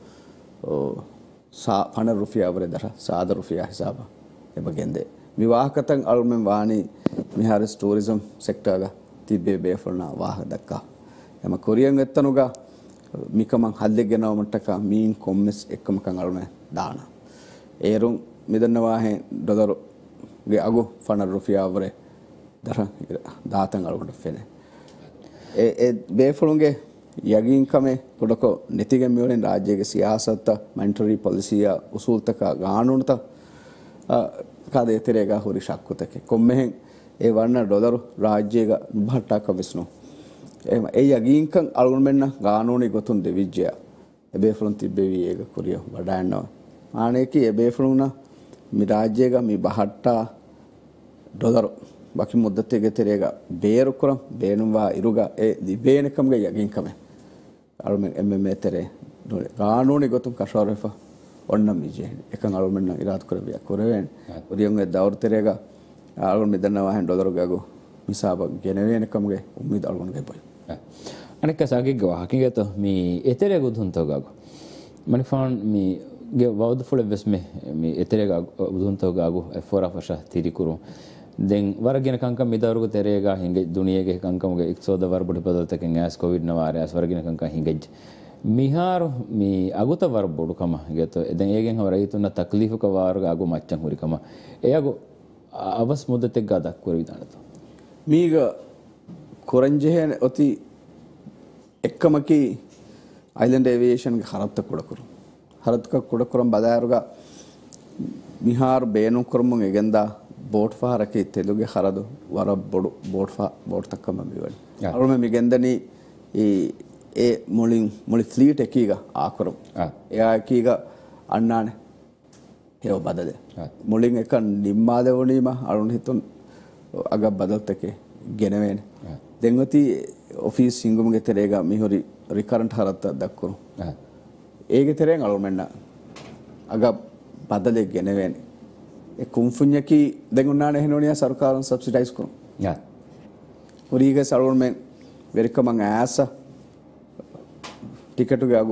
ಫಣ ರೂಪಾಯಿ ಅವರೆ ದರ ಸಾದ ರೂಪಾಯಿ ಹಿಸಾಬ ಎ ಬಗೆಂದೆ ವಿವಾಹಕತಂ ಅಲ್ಮೆಂ ವಾಣಿ ಮಿಹಾರಿಸ್ ಟೂರಿಸಂ ಸೆಕ್ಟರ್ಗ ತಿಬ್ಬೆ ಬೇಫಲ್ನ ವಾಹ ದಕ್ಕ ಎಮ ಕೊರಿಯನ್ ಎತ್ತನುಗ ಮಿಕಮಂ ಹಲ್ಲೆಗೆನವ ಮಟ್ಟಕ ಮೀನ್ ಕೊಮ್ಮೆಸ್ ಎಕ್ಕಮಕಂ ಅಲ್ಮೆ ದಾಣ ಏರುಂ ಮಿದನ್ನ ವಾಹೆ ಡಾಲರ್ ಗೆ ಆಗೋ ಫಣ ರೂಪಾಯಿ ಅವರೆ දර දාතන් අලුකට ෆෙනේ ඒ බේෆලුන්ගේ යගින්කමේ කොඩකො නෙතිගෙන් මෙවලින් රාජ්‍යයේ සියාසත්ත මැන්ටරි පොලිසිය උසූල්තක ගානුනත කාදේ තෙරේග හොරි ශක්කුතක කොම්මෙහෙන් ඒ වන්න ඩොලර් රාජ්‍යයක බහට්ටක විස්නු එහෙම ඒ යගින්කන් අලුන් මෙන්න ගානුනි ගොතුන් දෙවිජ්‍ය ඒ බේෆලුන් තිබ්බෙවි ඒක කුරිය වඩාන්නවා ආනේකි ඒ බේෆලුන මි රාජ්‍යයක මි බහට්ටා ඩොලර් ಬಾಕಿ ಮುದ್ದತೆಗೆ ತೆರೆಗ ಬೇರು ಕುರಂ ಬೇನುವಾ ಇರುಗ ಎ ದಿಬೇನಕಂಗೆ ಯಗಿಂಕಮೆ ಅಳುಮೆನ್ ಎಮ್ಎಮ್ಎ ತೆರೆ ನೋಡಿ ಕಾನೂನಿ ಗೊತ್ತು ಕಶೋರೆಫ ಒಣ್ಣ ಮಿಜೆ ಏಕಂ ಅಳುಮೆನ್ ಇರಾತ್ ಕುರಬಿಯ ಕುರವೆನ್ ಉರಿಯಂಗೆ ದೌರ್ ತೆರೆಗ ಅಳುಮೆನ್ ಮಿದನ್ನವಾ ಹೆನ್ ಡಾಲರ್ಗಾಗು මිසාව ගෙනවෙනකමගේ උම්මිද අලුගුණගේ බයි අනෙක සාගිග්ග වහකිගත මේ එතරේ ගුදුන්තෝගාග මනිෆාන් මේ ගේ වවද ෆුල වෙස්මේ මේ එතරේ ගුදුන්තෝගාගු එෆෝරා ෆෂා තිරිකුරු දැන් වරගෙන කංකම් මිදවරුග තෙරේගා හිඟ දුනියගේ කංකමගේ එක්සෝද වරබුඩ පදල්තකෙන් ඇස් කොවිඩ් නවාරයස් වරගෙන කංකම් හිඟෙජ් මිහාර මේ අගුත වරබුඩු කම ගත දැන් ඒගෙන් හවරයිතුන තක්ලීෆක වාරග අගු මච්චන් හුරිකම එයගු අවස් මුදතෙක් ගදක් කරවිදානත මීග කොරංජෙහෙන ඔති එක්කමකි ಐಲ್ಯಾಂಡ್ ಏವಿಯೇಷನ್ಗೆ ಹರತ್ತ ಕೊಡಕರು ಹರತ್ಕ ಕೊಡಕರಂ ಬದಾರುಗ ಮಿಹಾರ್ ಬೇನು ಕುರ್ಮಂಗ್ ಎಗೆಂದ ಬೋಟ್ ಫಾರಕ್ಕೆ ತೆಲುಗೆ ಹರದು ವರ ಬೊಡು ಬೋಟ್ ತಕ್ಕಮ್ಮ ಬಿವಡಿ ಅವಳು ಮಿಗೆಂದನಿ ಈ ಎ ಮುಳಿ ಫ್ಲೀಟ್ ಎಕೀಗ ಆಕರು ಯಾಕೀಗ ಅಣ್ಣಾನೆ ಹೇವ ಬದದೆ ಮುಳಿಂಗ್ ಎಕ ನಿಮ್ಮಾದೆ ಉಣೀಮ ಅರುಣ್ ಹಿತುನ್ ಅಗ ಬದಲ್ತಕ್ಕೆ ಗೆನವೇನೆ ದೆಂಗತಿ ಆಫೀಸ್ ಸಿಂಗುಮ್ಗೆ ತೆರೆಗ ಮಿಹುರಿ ರಿಕರೆಂಟ್ ಹರತ್ತ ದಕ್ಕರು ಏಗೆ ತೆರೆಂಗ್ ಅಳುಮೆಣ್ಣ ಅಗ ಬದಲೆ ಗೆನವೇನೆ ಎ ಕುಂಫುಣ್ಯಕಿ ದೆಂಗುಣ್ಣಾನೆ ಹೆನೋನಿಯ ಸರ್ಕಾರನ್ ಸಬ್ಸಿಡೈಸ್ ಕರು ಉರಿಗೆ ಸಳುಮೆನ್ ವೆರಿಕಮಂಗ್ ಆಸ ಟಿಕೆಟುಗೆ ಆಗು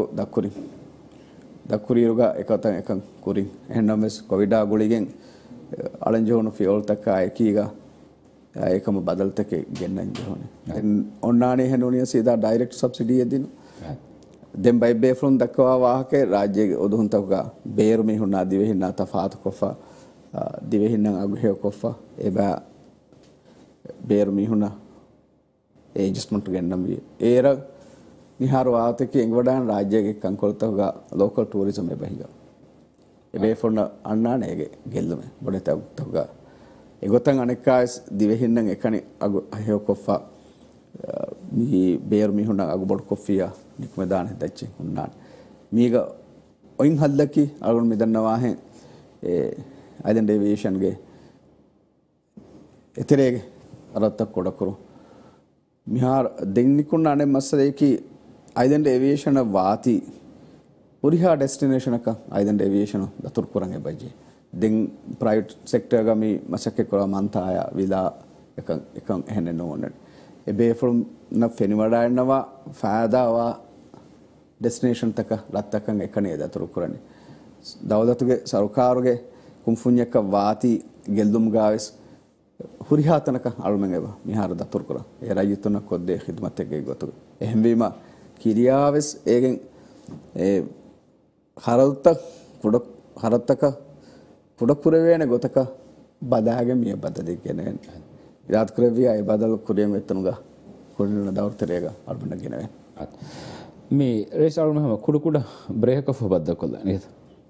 ದಕ್ಕುರಿರುಗ එකතන් එකන් කුරින් එහෙනම් මෙස් කොවිඩා ගුලිගෙන් අලංජෝන ෆියෝල් තක එකීග ඒකම බදල්තකේ ගෙන්නන් ජෝනේ දැන් ඔන්නානේ හැනෝනිය සීදා ඩයිරෙක්ට් සබ්සිඩි යදිනු දැන් බයි බේෆ්ලොන් දක්වා වාහකේ රාජ්‍යයේ ඔදුන් තකුගා බේරු මිහුනා දිවෙහිනා තෆාත් කොෆා දිවෙහිනා අගුහෙ කොෆා එබා බේරු මිහුනා ඒජස්මන්ට් ගෙන්නම් විය ඒර මිහාර වාතකේ එංගවඩාන් රාජ්‍යයේ කංකොල්තකුගා ලෝකල් ටූරිසම් එබහිගා එබේෆොන්න අන්නානේගේ ගෙල්ලුමේ බොඩේ තකුගා එගොතන් අනෙක්කාස් දිවෙහින්නන් එකනි අගු අහෙව කොෆා මි බේර් මිහුන අගු බොඩ කොෆියා නික්මදාන දච්චි උන්නාන මීග ඔයින් හල්ලකි අලුන් මිදන්නවා හේ ඒ ಐಲ್ಯಾಂಡ್ ಏವಿಯೇಷನ್ ಗೆ ಎತೆರೆಗೆ ಅರತ್ತ ಕೊಡಕರು මිහාර දෙන්නිකුන්න අනේ මස්සදේකි ಐಲ್ಯಾಂಡ್ ಏವಿಯೇಷನ್ ವಾತಿ ಉರಿಹಾ ಡೆಸ್ಟಿನೇಷನ್ ಕ ಐಲ್ಯಾಂಡ್ ಏವಿಯೇಷನ್ ದತುರ್ ಕುರಂಗೆ ಬಜ್ಜಿ ದೆನ್ ಪ್ರೈವೇಟ್ ಸೆಕ್ಟರ್ ಗಮಿ ಮಸಕ್ಕೆ ಕೊರ ಮಂತಾಯ ವಿಲಾ එකන් එහෙන්න ඕනේ ඒ බේෆ්‍රොම් න ෆෙනිවඩායනවා ෆාදාවා ඩෙස්ටිනේෂන් තක රත්තකන් එකනේ දතුරු කරන්නේ දවදතුගේ සරුකාරුගේ කුම්ෆුඤ්ඤක වාති ගෙල්දුම් ගාවෙස් හුරිහාතනක අලුමෙන් එව මිහාර දතුරු කර ඒ රාජ්‍යතුන කොද්දේ ඛිදමත් එකේ ගොතු එහෙම වීම කිරියාවෙස් ඒගෙන් ඒ හරත්තක පුඩකුරවේන ගොතක බදාගේ මිය බදදේ කියන්නේ ඉරාත් කරවිය ඒ බදල් කුරියම් වෙතනුගා කුරින දවර්තරේග අලුමෙන් ගෙනවේ මේ රේස් අලුම හැම කුඩු කුඩ බ්‍රේක් ඔෆ් බද්ද කොල්ල නේද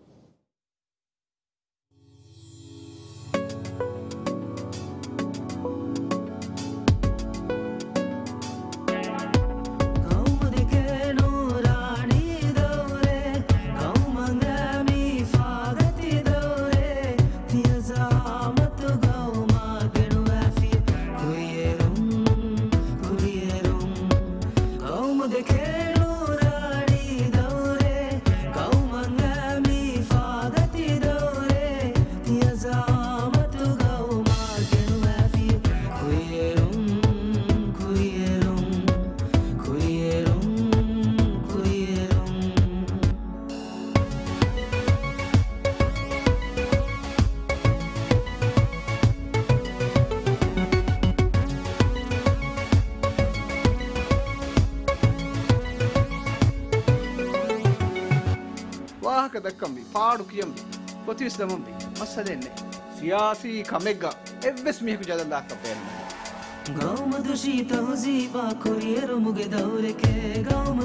දක්කම්බි පාඩු කියම්බි කොතිස් දමම්බි මස්ස දෙන්නේ සියාසී කමෙග්ගා එව්වෙස් මිහකු ජදන් දාක්ක පේන්න ගෞම දුෂිත හුසීබා කුරියරු මුගේ දවරකේ ගෞම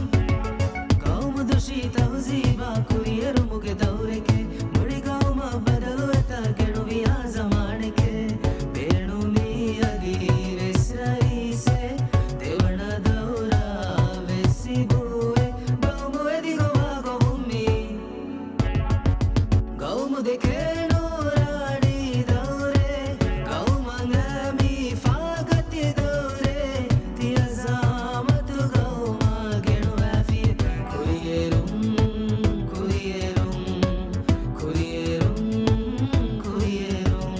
දුෂිත හුසීබා කුරියරු මුගේ දවරකේ මුඩි ගෞම බදලු වෙත ගෙනු වියා සමානකේ පේණු මී අදී වෙස්රයිසේ දෙවන දවරා වෙස්සි බුවේ ගෞම වෙදි ගොවා ගොමුම්මි ගෞම දෙකේ නෝරාඩි දවරේ ගෞමංගමි ෆාගති දවරේ තියසාමතු ගෞමා ගෙනු ඇෆි කුරියරුම් කුරියරුම් කුරියරුම් කුරියරුම්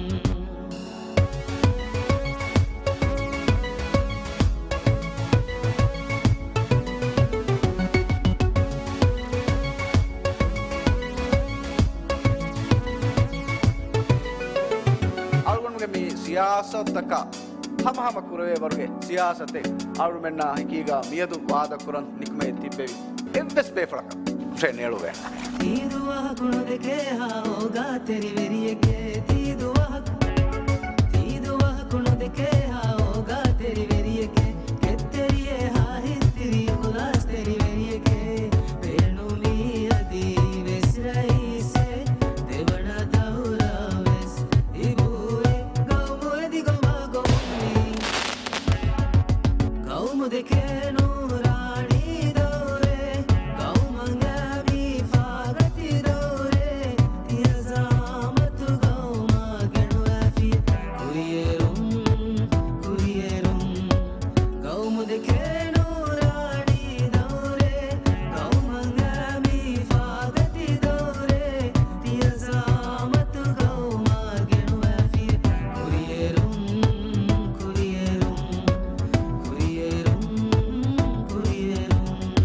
අල්ගොන්ගේ මේ සියාසතක හමහම කුරවේ වර්ගේ සියාසතේ අල්මෙන්නා හිකීගා මියදු වාද කුරන් නික්මේ තිබෙවි එව්වෙස් බේෆලක ට්‍රේනේලුවේ తీదువహ కుణదకే హాఓగా తెరి వెరియకే తీదువహ కుణదకే హాఓగా తెరి వెరియకే కెత్తెరియే హాహిత్తిరి ఖులాస్ తెరి వెరియకే పేణు మీ అది వెస్రైసే దేవణ దౌరా వెస్ ఇబుయే గౌము ఎది గౌమా గౌమి గౌము దెకే నూరాణి దౌరే గౌమంగమి ఫాగతి దౌరే తియజామతు గౌమా గెను అఫి కురియేరుం కురియేరుం గౌము దెకే నూరాణి దౌరే గౌమంగమి ఫాగతి దౌరే తియజామతు గౌమా గెను అఫి కురియేరుం కురియేరుం కురియేరుం కురియేరుం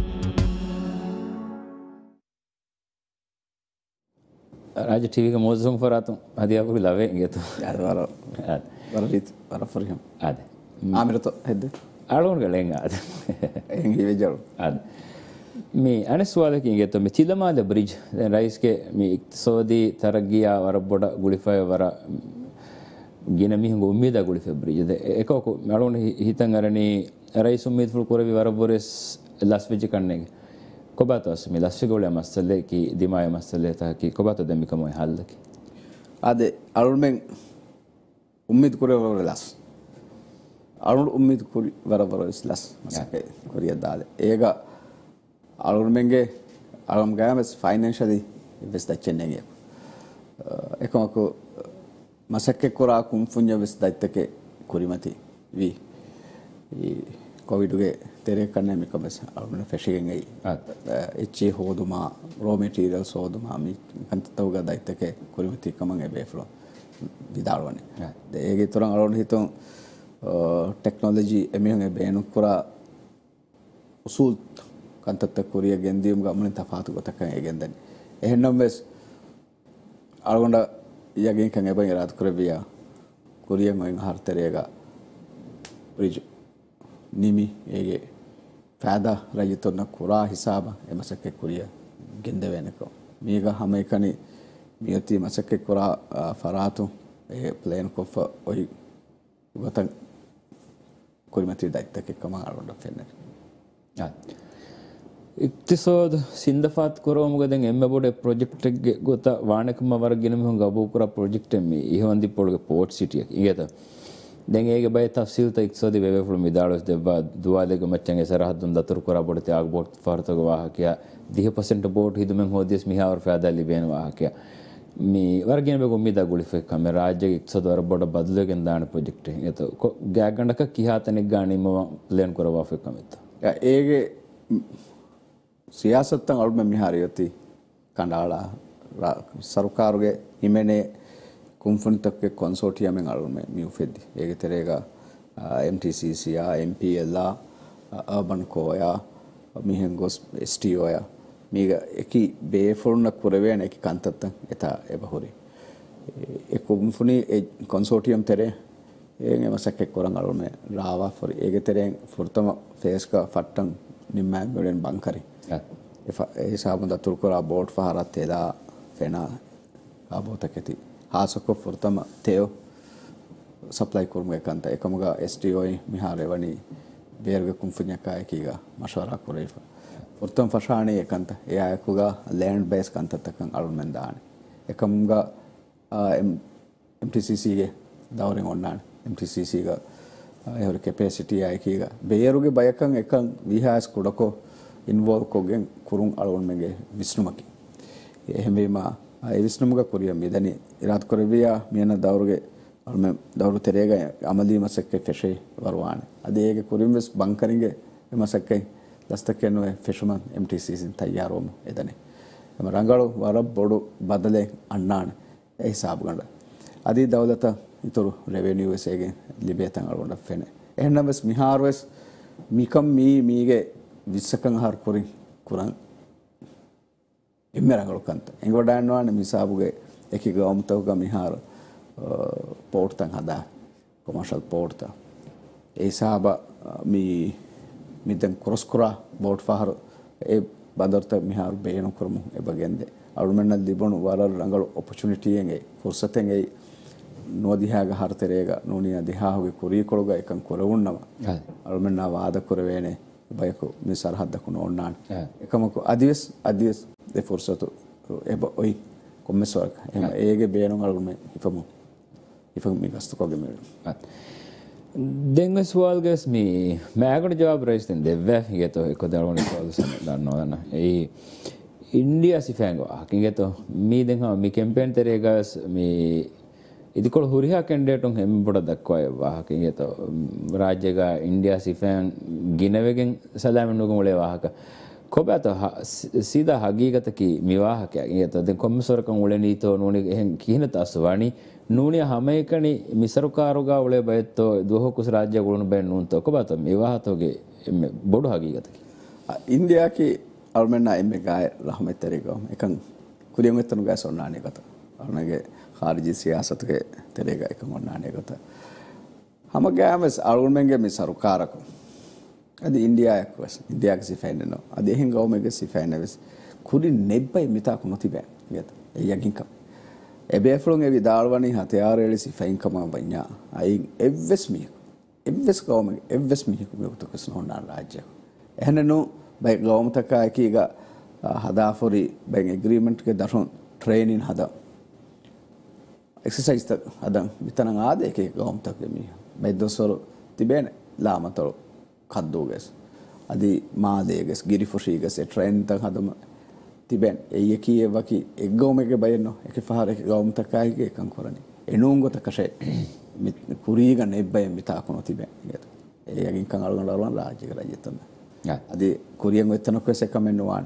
राज टीवी का मौजूद पर आता हूँ आदि आपको लावेंगे तो यार वाला फरहम आदे आमिर तो हेड आलोन का लेंगे आदे एंगी वेजर आदे मी अने सवाल है कि तो मैं चिल्लमा द ब्रिज राइस के मी सऊदी तरगिया वर बोड़ा गुलिफा वर गिना मी हंगो उम्मीद है गुलिफा ब्रिज दे एको को आलोन हितंगरनी राइस उम्मीद फुल कोरे भी वर बोरेस लास्ट विज करने के कोबातो असमी लास्ट फिगोले मसले की दिमाग मसले था कि कोबातो दमी कम है हाल की आदे अरुण उम्मीद करे वरलास अरुण उम्मीद करी वरलास मसके कोरिया दाले एगा अरुण मेंगे अरुण गया में फाइनेंशियली इन्वेस्ट चेन्नेंगे एको को मसके कोरा कुंफुन्या इन्वेस्ट दाइते कोरिमती वी कोविड के तेरे करने में कम से अरुण फैशिंग गई इच्छे होदुमा रॉ मटेरियल्स होदुमा मी कंततोगा दाइते के कोरिमती कमंगे बेफ्लो विदारवने देगे तोरं अरुण ही तो टेक्नोलॉजी एमे होंगे बेनु कोरा उसूल कंतत कोरिया गेंदियम गा मन तफात को तक है गेंदन එහෙනම් වෙස් අලගොන්ඩ යගෙන් කන් එබන් ඉරාත් කරවියා කුරියන් වයින් හර්තරේග රිජ් නිමි ඒගේ ෆෑදා රජතුන්න කුරා හිසාබ එමසක්කෙ කුරිය ගෙන්ද වෙනකෝ මේක හැම එකනි මියති මසක්කෙ කුරා ෆරාතු ඒ ප්ලේන් කොෆ ඔයි ගතන් කුරිමති දයිත්තක කම අලගොන්ඩ ෆෙන්නේ ඉක්තිසෝද සින්දෆාත් කොරෝමුගදෙන් එම්ම බොඩ ප්‍රොජෙක්ට් එක ගොත වානකම වරගෙන මෙහොන් ගබෝ කර ප්‍රොජෙක්ට් එමි ඉහොන්දි පොල්ගේ පෝට් සිටිය ඉගත දැන් ඒගේ බය තෆ්සීල් තයික්සෝදි වෙවෙෆුළු මිදාලොස් දෙබ්බා දුවාදෙක මච්චන්ගේ සරහදුන් දතුරු කරා බොඩ තියාග බෝට් ෆාර්තක වාහකයා 10% බෝට් හිදුමෙන් හොදිස් මිහාවර ෆෑදා ලිබේන වාහකයා මේ වරගෙන බෙගො මිදා ගුලිෆෙක් කම රාජ්‍යගේ ඉක්සෝද වර බොඩ බදලගෙන දාන ප්‍රොජෙක්ට් එක එත ගෑගණ්ඩක කිහාතනෙක් ගානිම ප්ලෑන් කරවා ෆෙක් කමෙත ඒගේ සියාසත්තන් අලුම මිහාරියති කණ්ඩාලා සරුකාරුගේ හිමනේ කුම්ෆුන්තක්ක කොන්සෝටියමෙන් අලුම මියුෆෙද්දි ඒක තෙරේග MTCC MPL අර්බන් කෝයා මිහෙන් ගොස් STO යා මේක එකි බේෆොර්න කුරවේන එකි කන්තත්තන් එතා එබහුරි ඒ කුම්ෆුනි කොන්සෝටියම් තෙරේ එන් එමසක්ක කොරන් අලුම රාවා ෆොරි ඒක තෙරෙන් ෆොර්තම ෆේස්ක ෆට්ටන් නිම්මා ගොඩෙන් බංකරි ඒ සාබුන් දතුරු කරා බෝට් ෆහරත් එලා ෆෙනා ආබෝතකති හාසකො ෆොර්තම තෙෝ සප්ලයි කුරුම එකන්ත එකමග STO මිහාරේ වනි බේර්ග කුම්ෆුඤ්ඤකා එකීග මෂවරා කුරේෆ ෆොර්තම ෆෂාණේ එකන්ත ඒ අයකුගා ලෑන්ඩ් බේස් කන්තතකන් අලුමෙන් දානේ එකමග MTCC ගේ දවරෙන් ඔන්නානේ MTCC ගේ එහර කැපැසිටි එකීග බේරුගේ බයකන් එකන් විහාස් කුඩකෝ ඉන්වෝල්ව් කොගෙන් කුරුන් අලුන්මගේ විශ්නුමකි එහෙමම ඒ විශ්නුමක කුරිය මෙදනි ඉරාත් කරවියා මියන දවරුගේ අලුම දවරු තෙරේග අමලි මසක්ක ෆෙෂේ වරවාන අදේගේ කුරින්වස් බංකරින්ගේ මසක්කයි දස්තකෙනෝ ෆෙෂමන් MTCසින් තයාරෝම එදනේ එම රංගලු වර බොඩු බදලේ අන්නාන ඒ හිසාබ ගන්න අදී දවලත ඉතුරු රෙවෙනියු එසේගේ ලිබේතන් අලුන්ඩ ෆෙනේ එහෙනම්ස් මිහාරවස් මිකම් මීගේ විස්සකන් හර් කුරින් කුරන් එම්මරංගලු කන්ත එංගොඩාන්නවාන මිසාබුගේ එකි ගවමුතවක මිහාර පෝට්තන් හදා කොමර්ෂල් පෝට්ත ඒ සාබ මිදන් කොරස්කුරා බෝට් ෆහර ඒ බදර්ත මිහාර බේනු කරමු එබගෙන්ද අලුමෙන්න ලිබුණු වර රංගලු ඔපචුනිටියෙන්ගේ ෆුර්සතෙන්ගේ නොදිහාග හර්තරේග නොනිය දිහාහුගේ කුරී කොළග එකන් කොරවුන්නම අලුමෙන්න වාද කරවේනේ බයකු මේ සරහද්දකු නොන්නාන් එකමකු අදිවස් දෙ ෆුර්සතු එබ ඔයි කොම්මස්වර්ක එම ඒගේ බේනුම් අලුම ඉෆමු මේ ගස්තුකෝගේ මෙල දෙංගස් වල්ගස් මේ මෑකට ජවාබ රයිස්තෙන් දෙවෑ හිගතෝ එක දරුවනි කොල්සන දන්නවදන්න ඒ ඉන්ඩියා සිෆෑන්ගවා හකිගතෝ මේ දෙහා මේ කෙම්පෙන් තරේගස් මේ ඉදිකොළ හුරිහා කෙන්ඩේටුන් හෙම බොඩ දක්වාය වාහක ඉත රාජ්‍යක ඉන්ඩියා සිෆෑන් ගිනවගෙන් සදාමනුක මුලේ වාහක කොබැත සීදා හගීගතකි මිවාහකයක් ඉත දෙ කොම්මසොරකන් උලනීතෝ නූනි එහෙන් කිහින තස්වානි නූනිය හැමයකනි මිසරුකාරුගා උලේ බයත්තෝ දුවහකුස් රාජ්‍ය ගුණු බැන් නූන්තෝ කොබැත මිවාහතෝගේ බොඩු හගීගතකි ඉන්දියාකි අල්මෙන්නා එම්මෙ ගාය රහමෙත්තරිකෝ එකන් කුරියම් එත්තනු ගාය සොන්නානේ කත අරුණගේ खारजी सियासत के तरीका एक मनाने को था हम क्या हम अरुणमेंगे में सरकार को अदे इंडिया के सिफाइने नो अदे हिंगाओ में के सिफाइने बस खुदी नेब्बाई मिता को नती बे ये यगिन का एबेफ्लोंग एवि दालवानी हथियार एली सिफाइन कमा बन्या आई एव्वेस गाओ में एव्वेस मी को तो कसनो ना राज्य ehne no bay gaum taka ki ga hada fori bay agreement ke darun training hada exercise tak hada bitanan ade ke gaum tak mi bay dosoro tiben lamatoro kaddu ges adi ma de ges giri foshi ges train tak hada tiben eyeki evaki eggome ke bayno eke fahare ke gaum taka ke kan korani enungo takashe kuriga nebbay mita kono tiben get eyagin kan algon alwan rajya rajyatan adi kuriyan wettano ko sekamennuwan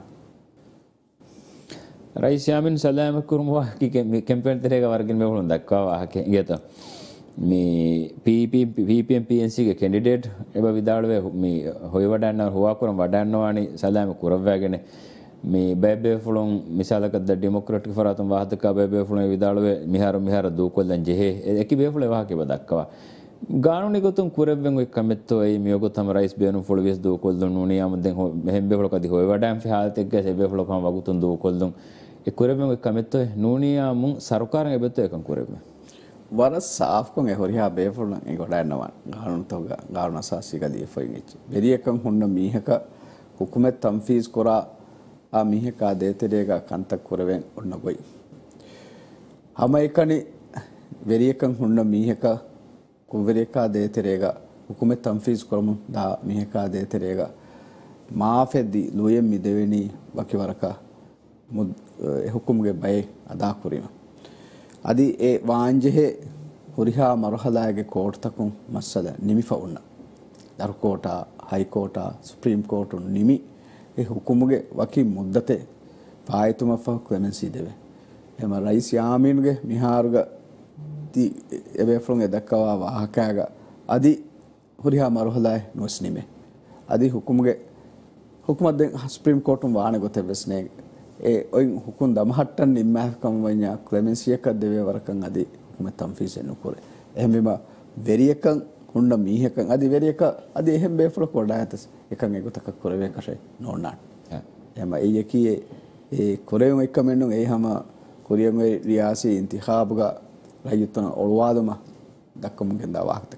රයිස්යාමින් සලාම කුරුමවා කැම්පේන් තරේක වර්ගින් මේ වුණ දක්වා ගියත මේ PPM PNC ගේ කැන්ඩිඩේට් එබ විදාලවේ මේ හොය වඩන්න හොවා කරන වඩන්නවානි සලාම කුරවැගෙන මේ බැබේ ෆලොන් මිසාලකද ඩෙමොක්‍රටික් ෆරාතම් වාහතක බැබේ ෆලොන් විදාලුවේ මිහාර දූකොල්ලන් ජෙහෙ එකි බේෆලේ වාහකේ බදක්කවා ගානුනි ගොතුන් කුරෙබ්බෙන් ඔය කමෙත්තෝ ඒ මියගොතම රයිස් බේනු ෆොලවිස් දූකොල්ලන් නුනි යමෙන් මෙහෙම් බේෆල කදි හොය වඩාම් ෆහාල්තෙක් ගස බේෆල කම වගුතුන් දූකොල්ලන් ඒ කුරෙබ්බෙන් ඔය කමෙත්තෝ නුනියා මුන් සරුකාරන් එබෙත්තෝ එකන් කුරෙබ්බෙන් වර සාෆ්කොන් ඒ හොරියා බේෆලන් ඒ ගොඩයන්නවා ගානුන් තෝග ගානුන සාසිකදී ෆොයිගෙච් බෙරියකන් හොන්න මීහක ಹುಕುಮೆತ್ ತಂಫೀಸ್ ಕೊರ ಆ ಮಿಹಕಾ ದೇತೆರೇಗ ಕಂತ ಕೊರವೆನ್ ಒನ್ನಗೊಯ್ ಹಮೈಕನಿ ವೆರಿಯಕಂ ಹುಣ್ಣ ಮಿಹಕ ಕುವೆರಿಯಕಾ ದೇತೆರೇಗ ಹುಕುಮೆತ್ ತಂಫೀಸ್ ಕೊರಮು ದಾ ಮಿಹಕಾ ದೇತೆರೇಗ ಮಾಫೆದ್ದಿ ಲುಯೆಂ ಮಿದೆವೆನಿ ವಕಿವರಕ ಮುದ್ ಹುಕುಮ್ಗೆ ಬೈ ಅದಾ ಕುರಿಮ ಅದಿ ಎ ವಾಂಜೆಹೆ ಹುರಿಹಾ ಮರಹಲಾಗೆ ಕೋರ್ಟ್ ತಕುಂ ಮಸ್ಸದ ನಿಮಿಫ ಉಣ್ಣ ದರ್ಕೋಟ ಹೈಕೋರ್ಟ ಸುಪ್ರೀಂ ಕೋರ್ಟ್ ನಿಮಿ ಎ ಹುಕುಮ್ಗೆ ವಕಿ ಮುದ್ದತೆ ಪಾಯತುಮಫ ಕ್ಲೆಮೆನ್ಸಿ ದೇವೆ ಎಮ ರೈಸ್ ಯಾಮೀನ್ಗೆ ಮಿಹಾರ್ಗ ತಿ ಎಬೆಫ್ಲೊಂಗೆ ದಕ್ಕವಾ ವಾಹಕಾಗ ಅದಿ ಹುರಿಹಾ ಮರಹಲಾಯ್ ನೋಸ್ನಿಮೆ ಅದಿ ಹುಕುಮ್ಗೆ ಹುಕುಮದ್ದೆ ಸುಪ್ರೀಂ ಕೋರ್ಟ್ ವಾಣೆ ಗೊತ್ತೆ ಬೆಸ್ನೆ ಎ ಒಯ್ ಹುಕುಂ ದಮಹಟ್ಟನ್ ನಿಮ್ಮಹಕಂ ವನ್ಯ ಕ್ಲೆಮೆನ್ಸಿಯಕ ದೇವೆ ವರಕಂ ಅದಿ ಹುಕುಮ ತಂಫೀಸ್ ಎನ್ನು ಕೊರೆ ಎಹಮಿಮ ವೆರಿಯಕಂ ಹುಣ್ಣ ಮೀಹಕಂ ಅದಿ ವೆರಿಯಕ ಅದಿ ಎಹೆಂ ಬೇಫ್ಲ ಕೊಡಾಯತಸ್ එකන් ඒකතක කරවේ කෂේ නෝන්නාන් එම ඒයකී ඒ කොරේම එකමෙන්නු ඒහම කොරියම් රියාසි ඉන්තිඛාබ්ග රයුත්තන ඔල්වාදම දක්කමුගෙන් දාවාහතක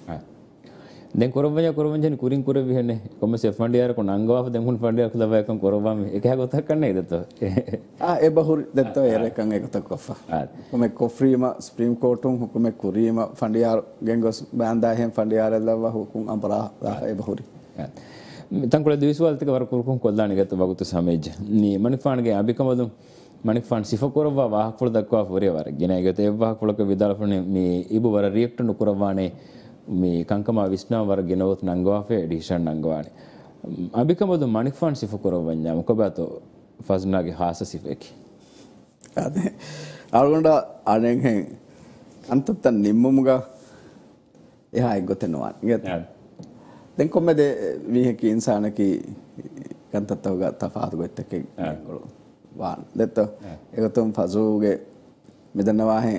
දැන් කොරවඤ්ඤ කුරින් කුර විහෙන්නේ කොමසේ ෆන්ඩියාර කො නංගවාව දැන් හුන් ෆන්ඩියාර කලව එකන් කොරවම් එක හැගොතක් කන්නේ දත ඒ බහුරි දත එකන් ඒකතක කොෆා කොමෙ කොෆ්‍රීම ස්ප්‍රීම් කෝර්ටුන් හුකුමෙ කුරීම ෆන්ඩියාර ගෙන්ගොස් බෑන්දා හැම් ෆන්ඩියාර ලව හුකුම් අම්පරා ඒ බහුරි ತಂಕುಳ ದಿವಿಸುವಾಲ್ತಿಕ ವರ ಕುರ್ಕುಂ ಕೊಲ್ಲಾಣಿಗತ್ತ ಬಗುತ್ತು ಸಮೇಜ್ ನೀ ಮಣಿಫಾಣ್ಗೆ ಅಬಿಕಮದು ಮಣಿಫಾಣ್ ಸಿಫಕೊರವ ವಾಹಕುಳ ದಕ್ವಾ ಫೋರಿಯ ವರ ಗಿನ ಈಗತೆ ವಾಹಕುಳಕ ವಿದಾಲಫಣೆ ಮೀ ಇಬು ವರ ರಿಯೆಕ್ಟನ್ನು ಕುರವಾಣೆ ಮೀ ಕಂಕಮ ವಿಷ್ಣಾ ವರ ಗಿನವತ್ ನಂಗವಾಫೆ ಡಿಶನ್ ನಂಗವಾಣೆ ಅಬಿಕಮದು ಮಣಿಫಾಣ್ ಸಿಫಕೊರವಂಜ ಮುಕಬಾತು ಫಜ್ನಾಗೆ ಹಾಸ ಸಿಫೆಕಿ ಅದೇ ಆಳ್ಗೊಂಡ ಆಣೆಂಗೆ ಅಂತತ್ತ ನಿಮ್ಮುಗ ಯಾ ಗೊತ್ತೆನವಾ ಗೆತ್ತ දැන් කොම්මද විහකි ඉන්සානකි කන්තත්තවග තෆාතු ගොත්තක ගොළු වාන් දෙත්ත එකතුම් ෆසූගේ මෙදන්නවාහෙ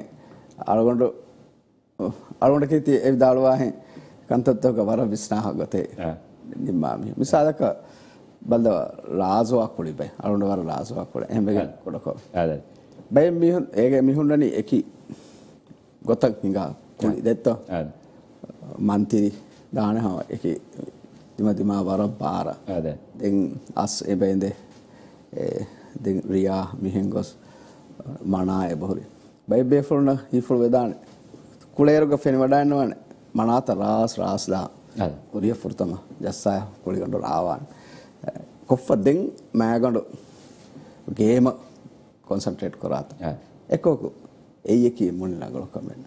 අලගොඩ කීති එවි දාළුවාහෙ කන්තත්තවග වර විස්නාහ ගොතේ නිම්මාමි මිසාදක බල්දව රාසුවක් කුලිබයි අලගොඩ වර රාසුවක් කුල එහෙම කොඩකෝ බයි මිහුන් ඒගේ මිහුන්නනි එකි ගොතක් හිඟා කුලි දෙත්ත මන්තිරි දානහව එක තිමතිමා වර පාර දෙන් අස් එබැයින්ද දෙන් රියා මිහෙන් ගොස් මනා එබහුරි බයි බේෆුල්න හිෆුල් වෙදාන කුලේරුග ෆෙන වඩාන්නවන මනාත රාස්ලා කුරිය ෆුර්තම ජස්සාය කුලිගොඩ රාවාන් කොෆ්ෆ දෙන් මෑගොඩ ගේම කොන්සන්ට්‍රේට් කරාත එක්කෝකු එයකී මුල් නගල කමෙන්ට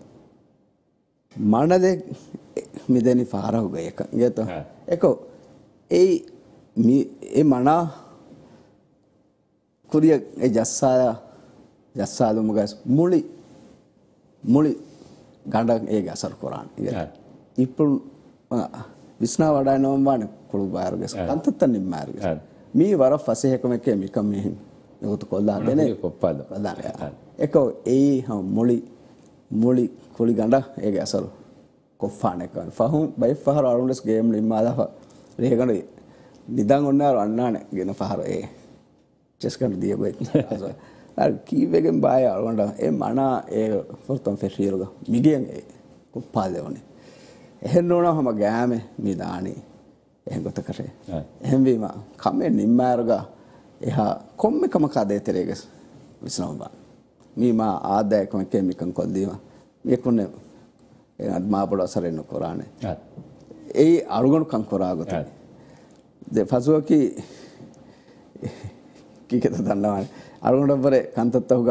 මනදෙ මිදෙනි ෆාරහුග එක ගෙත එකෝ ඒ මනා කුරිය ඒ ජස්සාලුමුගස් මුලි ගණ්ඩක් ඒ අසර කොරාන් ඉපුල් විස්නා වඩා නොම්වාන කුළු බාරුගස් කන්තත්ත නිම්මාරුගස් මී වර ෆසේහකම එකේ මිකම් මෙහින් නගතු කොල්ලා දෙනේ කොප්පාද එකෝ ඒ හම් මුලි කුලි ගණ්ඩ ඒ අසරු කොෆානෙකන් ෆහුම් බයි ෆහර අරුන්ඩස් ගේම් ලිම්මාදා රේගණ නිදන් ඔන්නාර අන්නානේ ගෙන ෆහර ඒ චෙස් කන් දියගොයි අර කීවෙගෙන් බය අරුන්ඩ ඒ මනා ඒ ෆොර්තම් ෆෙෂීරුග මිගෙන් ඒ කොප්පාදෙවනේ එහෙන් නෝනා හම ගෑමේ මිදානි එහෙන් ගොත කරේ එහෙන් වීම කමෙන් නිම්මාරුග එහා කොම්මකම කදේතරේගස් විස්නෝබා මීමා ආදායකම කෙමිකන් කොල්දීම මේකුනේ මා පොඩ අසරෙන්න කොරානේ ඒ අරුගණු කං කොරාගත දෙ ෆසුවකි කීකත දන්නවනේ අරුගණබරේ කන්තත්තහුග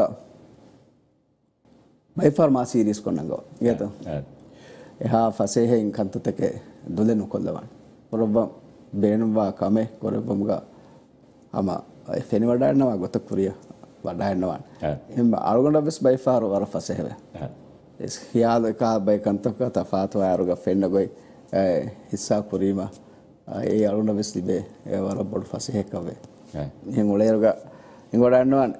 බයි ෆාර්මා සීරීස් කොන්නංගෝ ගේත එහා ෆසේහෙන් කන්තතක දුලෙනු කොල්ලවන් පොරොබ්බ බේනුවා කමේ කොරොබ්බමුග අම ෆෙනි වඩාන්නවා ගොත කුරිය වඩාන්නවා එහෙම අරුගණබස් බයි ෆාර වර ෆසේහෙ හියාද කා බයි කන්තක තෆාතු ආරුග ෆෙන්නගොයි හිස්සා කුරීම ඒ අරුණ වෙස් තිබේ ඒ වර බොඩ ෆසේහ කවේ එහෙන් ඔලේරුග ඉංගොඩන්නවන්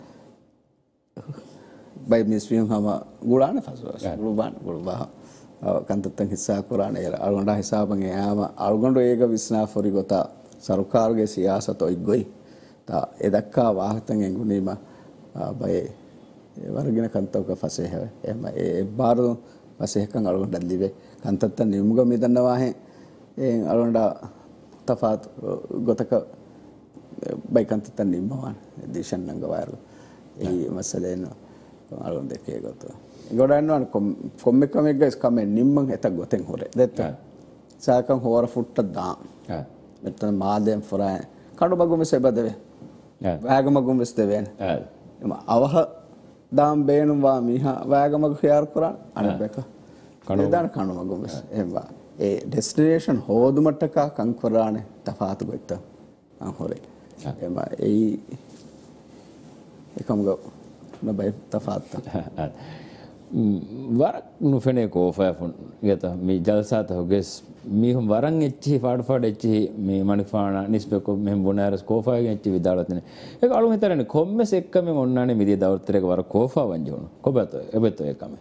බයි මිස්වීම් හම ගුලාන ෆස්වස් ගුරුබාන් ගුරුබා කන්තත්තන් හිස්සා කුරාන අරුගොඩ හිසාබන් යාම අරුගොඩ ඒක විස්නා ෆොරි ගොත සරුකාරුගේ සියාසත ඔයිගොයි තා එදක්කා වාහතන් එංගුනීම බයි වරගෙන කන්තවක ෆසේ හැව එම ඒ බාරු ෆසේකන් අරුගොඩ ලිවේ කන්තත්තන් නිමුග මිදන්නවා හෙ එන් අරුගොඩ තෆාත් ගොතක බයි කන්තත්තන් නිම්මවාන දේශන් නංග වයරු ඒ මසලේන අරුගොඩ දෙකේ ගොත ගොඩන්නවන් කොම්මෙකමෙක්ග ස්කමෙන් නිම්මන් එත ගොතෙන් හොරේ දෙත්ත සාකන් හෝර ෆුට්ට දාම් මෙතන මාදයෙන් ෆොරාය කඩු බගුම සෙබදවේ වැෑගමගුම් වෙස් දෙවෙන් එම අවහ දාම් බේනුවා මිහා වැෑගමග ඛයාර කරා අනබැක කඩුදාන කණුමගුම් වෙස් එවා ඒ ඩෙස්ටිනේෂන් හෝදුමට්ටකා කංකොරානේ තෆාතු ගොත්ත හොරේ එම ඒ එකමග නබයි තෆාත්ත වරක් නුෆෙනේ කෝෆයෆුන් ගත මේ ජල්සාත හොගෙස් මීහුම් වරන් එච්චි ෆාඩ එච්චි මේ මනිෆාන නිස්බෙකො මෙම් බොනාරස් කෝෆාගෙන් එච්චි විදාලතනේ ඒක අලු හිතරනේ කොම්මස් එක්කම ඔන්නානේ මිදිය දවතරේක වර කෝෆා වංජෝන කොබත එබෙත එකම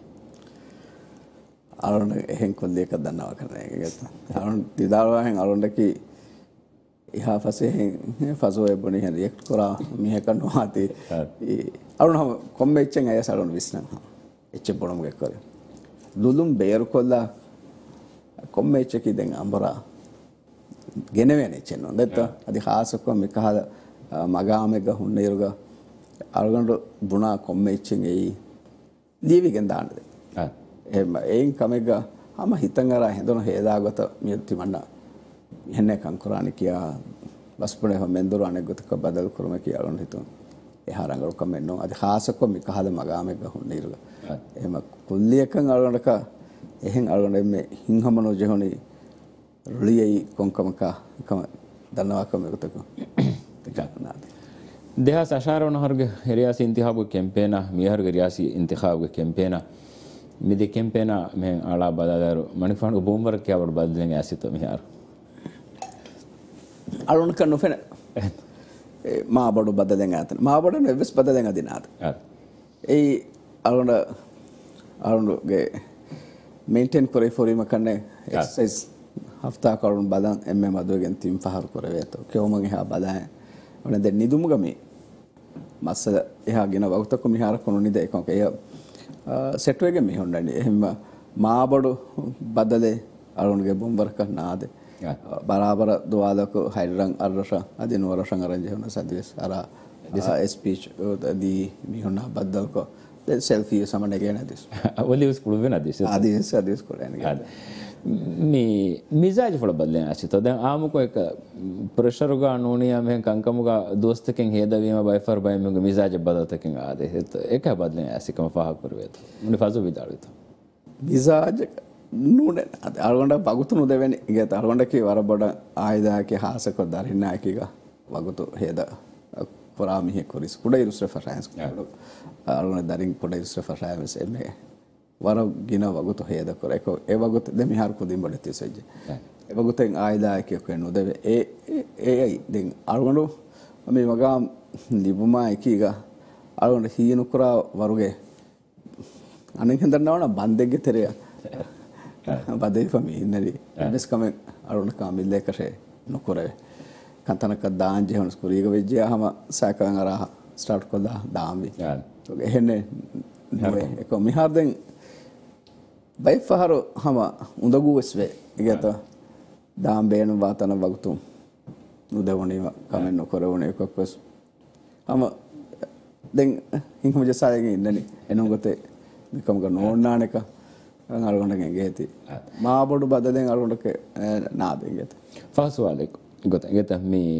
අරුණ එහෙන් කොල්ලේක දන්නවා කරන එක ගත අරුණ දිදාලවහෙන් අරුණ්ඩකි ඉහා ෆසෙහෙන් ෆසෝ එබොනි හෙන් රියැක්ට් කරා මිහක නොහාති අරුණ කොම්මෙ එච්චෙන් අය සරුණ විස්නන් එච්ච බොනම ගෙකර ලුලුම් බේරු කොල්ලා කොම්මෙ එච්චකි දැන් අඹරා ගෙනවෙන එච්චෙන් නොදෙත්ත අදි ખાසක මිකහල මගාමෙග හුන්නේරුග අරුගන්ඩ බුණා කොම්මෙ එච්චෙන් එයි දීවිගෙන් දාන්නද එහෙම එයින් කමෙග හම හිතන් අර හෙදොන හේදාගත මියත්ති මන්න එන්නේ කංකරානි කියා බස්පුනේ මෙන්දොර අනෙගතක බදල් කරම කියලා හිතුන එහාරංගල කමෙන්නෝ අද ખાසක මිකහල මගාමෙග හුන්නේරුග එහෙම කුල්ලියකන් අරගණක එහෙන් අරගණ මේ හිංහමනෝ ජෙහොනි රුලියයි කොංකමක කම දන්නවාකම එකතක තකනාද දෙහස් අශාරවන හර්ග රියාසි ඉන්තිඛාබු කැම්පේන මිහර්ග රියාසි ඉන්තිඛාබු කැම්පේන මිදි කැම්පේන මෙ ආලා බදාදරු මනිෆාන් බෝම්බර කියවඩ බදලෙන් ඇසිත මිහාර අරුණ කන්නු ෆෙන මා බඩු බදලෙන් ඇතන මා බඩ නෙවස් බදලෙන් අදිනාද ඒ අරුණගේ මේන්ටේන් කරේ ෆොරීම කන්නේ එක්සයිස් හෆ්තා කරුණ බදන් එම්ම මදුවගෙන් තිම් පහර කරවේත කෙවමන් එහා බදාය ඔන දෙ නිදුමුගමි මස්ස එහා ගෙන වගතක මිහාර කොණු නිද එකක එය සෙට්වෙගේ මිහොන්නනි එහෙම මාබඩු බදලේ අරුණගේ බොම්බරක නාද බරාබර දුවාදක හයිරන් අරරෂ අදින වරෂන් අරංජන සදවිස් අර ස්පීච් දී මිහොන්න බද්දල්ක selfie samane gena dis ඔලිවස් කුළු වෙන දිස් adis කොලන මේ මිසාජ් ෆල බදලෙන් ඇසිත දැන් ආමුකෝ එක ප්‍රෙෂර් ගා නෝනියා මෙන් කංකමුගා දෝස්තකෙන් හේදවීම බයිෆර් බයි මෙගේ මිසාජ් බදලතකෙන් ආදේ ඒක බදලෙන් ඇසිකම පහක් කරවේත මුනි ෆසු විදාලිත මිසාජ් නූනේ අරගොඩ පගුතුණු දෙවෙනි ඉගත අරගොඩකේ වර බඩ ආයදාකේ හාසක දරින්නායකීග වගුතු හේද පොරාමිහෙ කොරිස් කුඩ ඉරුස්ර ෆරායන්ස් අරුණ දරින් කුඩ ඉරුස්ර ෆරායන්ස් එමේ වර ගින වගුතු හේද කර එක ඒ වගුත දෙමිහාර කුදින් බඩ තිසෙජ්ජ ඒ වගුතෙන් ආයදායකේ කෙන්නු දෙවේ ඒයි දෙන් අරුණු මේ වගා ලිබුමා එකීග අරුණ හීනු කරා වරුගේ අනෙන් හන්දනවන බන්දෙග්ගේ තෙරය බදේ ෆමි ඉන්නරි බස් කමෙන් අරුණ කාමිල්ලේ කරේ නොකරේ කන්තනක දාංජේ හොනස් කුරීග වෙජ්ජා හම සාකන් අරහ ස්ටාර්ට් කොලා දාම්වි එහෙන්නේ නොවේ එක මිහාරෙන් බයිෆහර හම උඳගු වෙස්වේ ඉගත දාම් බේන වාතන වගතුම් උදවණේව කමෙන් නොකරවණ එකක්වස් හම දැන් හිංකම ජසායගේ ඉන්නනි එනුගතේ නිකම්ක නෝන්නානක අරගොඩගෙන් ගේති මා බොඩු බදලෙන් අරගොඩක නාදෙන් ගත ෆාස්වාලෙක් ගොත ගත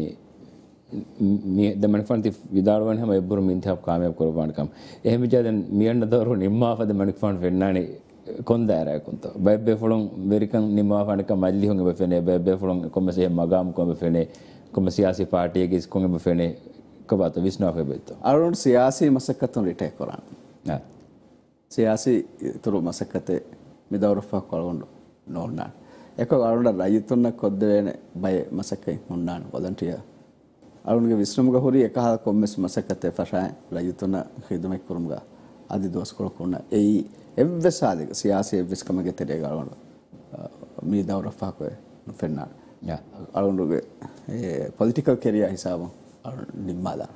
මේ දමනෆන්ති විදාරවන හැම එබ්බුරු මින්තිහක් කාමයක් කරවන්නකම් එහෙම ජදන් මියන්න දවරු නිම්මාපද මනිෆාන් වෙන්නානේ කොන්දාරය කොන්ත බයිබේ ෆොලොන් වෙරිකන් නිම්මාෆානක මල්ලි හොංග බෙෆෙනේ බයිබේ ෆොලොන් කොමසේ මගාම් කොම බෙෆෙනේ කොම සියාසි පාර්ටියගේ කොංග බෙෆෙනේ කබත විස්නාව බෙත අරුණ සියාසි මසකතුන් රිටේ කරන් සියාසි තුරු මසකතේ මිදවරෆා කොළොන්ඩ නෝන්නාන් එක අරුණ රජතුන්න කොද්ද වෙන බය මසකේ හොන්නාන් වොලන්ටියර් අරුන්ගේ විශ්‍රමග හොරි එකහ කොම්මස් මසකතේ ෆෂාය රජතුන හිදුමෙක් කුරුම්ග අදි දොස් කොලකුණ ඒ එව්වසාදික සියාසී එව්වස්කමගේ තෙරේ ගලවන මේ දවරෆාකෝ නුෆෙන්නා අරුන්ගේ පොලිටිකල් කැරියර් හිසාව නිම්මාදා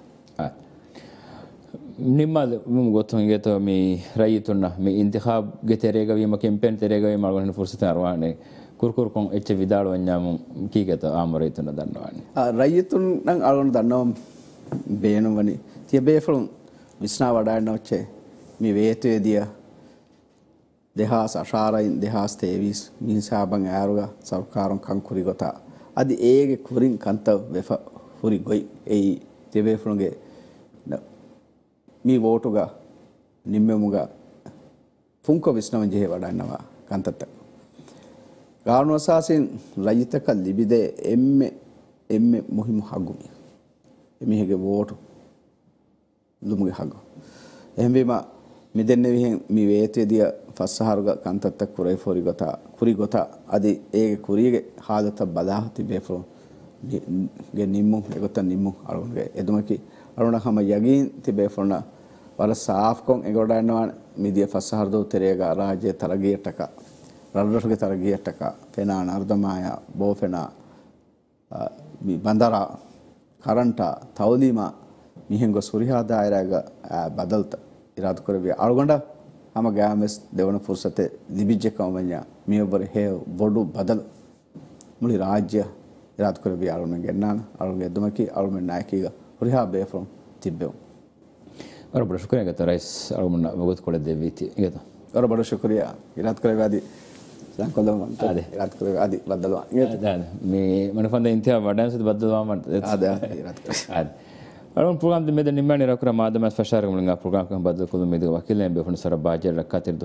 ನಿಮ್ಮದು ಗೊತ್ತಂಗೆ ಮೀ ರೈತುನ್ನ ಮೀ ಇಂತಿಖಾಬ್ ಗೆ ತೆರೆಗವಿ ಮ ಕೆಂಪೇನ್ ತೆರೆಗವಿ ಮಾಡ್ಕೊಂಡು ಫುರ್ಸತೆ ಅರ್ವಾಣೆ ಕುರ್ಕುರ್ಕೊಂ ಎಚ್ಚ ವಿದಾಳು ಅನ್ಯಾಮು ಕೀಗೆತ ಆಮ ರೈತುನ್ನ ದನ್ನವಾಣಿ ರೈತುನ್ ನಂಗೆ ಅಳಗೊಂಡು ದನ್ನವಂ ಬೇನುವನಿ ತಿಯ ಬೇಫಳು ವಿಸ್ನಾ ವಡಾಯನ ವಚ್ಚೆ ಮೀ ವೇತು ಎದಿಯ දෙහාස් අශාරයින් දෙහාස් තේවිස් මිනිසාබන් ආරුග සර්කාරම් කංකුරි ගොත අදි ඒගේ කුරින් කන්ත වෙෆ හුරි ගොයි ඒ තෙබේෆුණගේ මේ වෝටුග නිම්මෙමුග ෆුන්කො විස්නම ජෙහෙ වඩන්නවා කන්තත ගානවසාසින් රජිතක ලිබිදේ එම්මෙ මුහිමු හගුමි එමිහෙගේ වෝටු ලුමුගේ හගු එහෙම මිදෙන්නේ විහෙන් මේ වේතේදිය ෆස්සහරුග කන්තත්ත කුරේ ෆෝරි ගොතා කුරි ගොතා අදි ඒගේ කුරියගේ හාදත බදාහති බේෆෝ ගේ නිම්මු එගොත නිම්මු අරුන්ගේ එදුමකි අරුණ හැම යගින් තිබේෆොන වර සාෆ් කොන් එගොඩනවා මිදිය ෆස්සහරුදෝ තෙරේග රාජ්‍ය තරගියටක රල්රගේ තරගියටක පෙනා නර්දමාය බෝෆෙනා මේ බන්දරා කරන්ටා තවදීමා මිහෙන්ගො සුරිහා දායරාග බදල්ත ඉරාද කරවේ අලුගොಂಡ හැම ගෑමස් දෙවන ෆුර්සතේ ලිබිජ්ජකවමඤ්ඤා මියවර හේ බොඩු බදල් මුලි රාජ්‍ය ඉරාද කරවේ අලුන ගෙන්නාන අලුගේ දමකි අලුම නායකීග හුරිහා බේෆ්‍රොම් තිබ්බෙව අර බඩ ශුක්‍රියා ගත රයිස් අලුමන වගොත් කොළ දෙවිති ඉගත අර බඩ ශුක්‍රියා ඉරාද කරවේ ආදී සංකොලම ආදී ඉරාද කරවේ ආදී බදලවා ඉගත මේ මනෆන්ද ඉන්තියා වඩන්සද බදලවා මන්ට ආදී ඉරාද කරවේ ආදී Allora, program di media nimani rakura madama sfasciare come un program che ha fatto con me di wakil ne befun sara bajer rakatir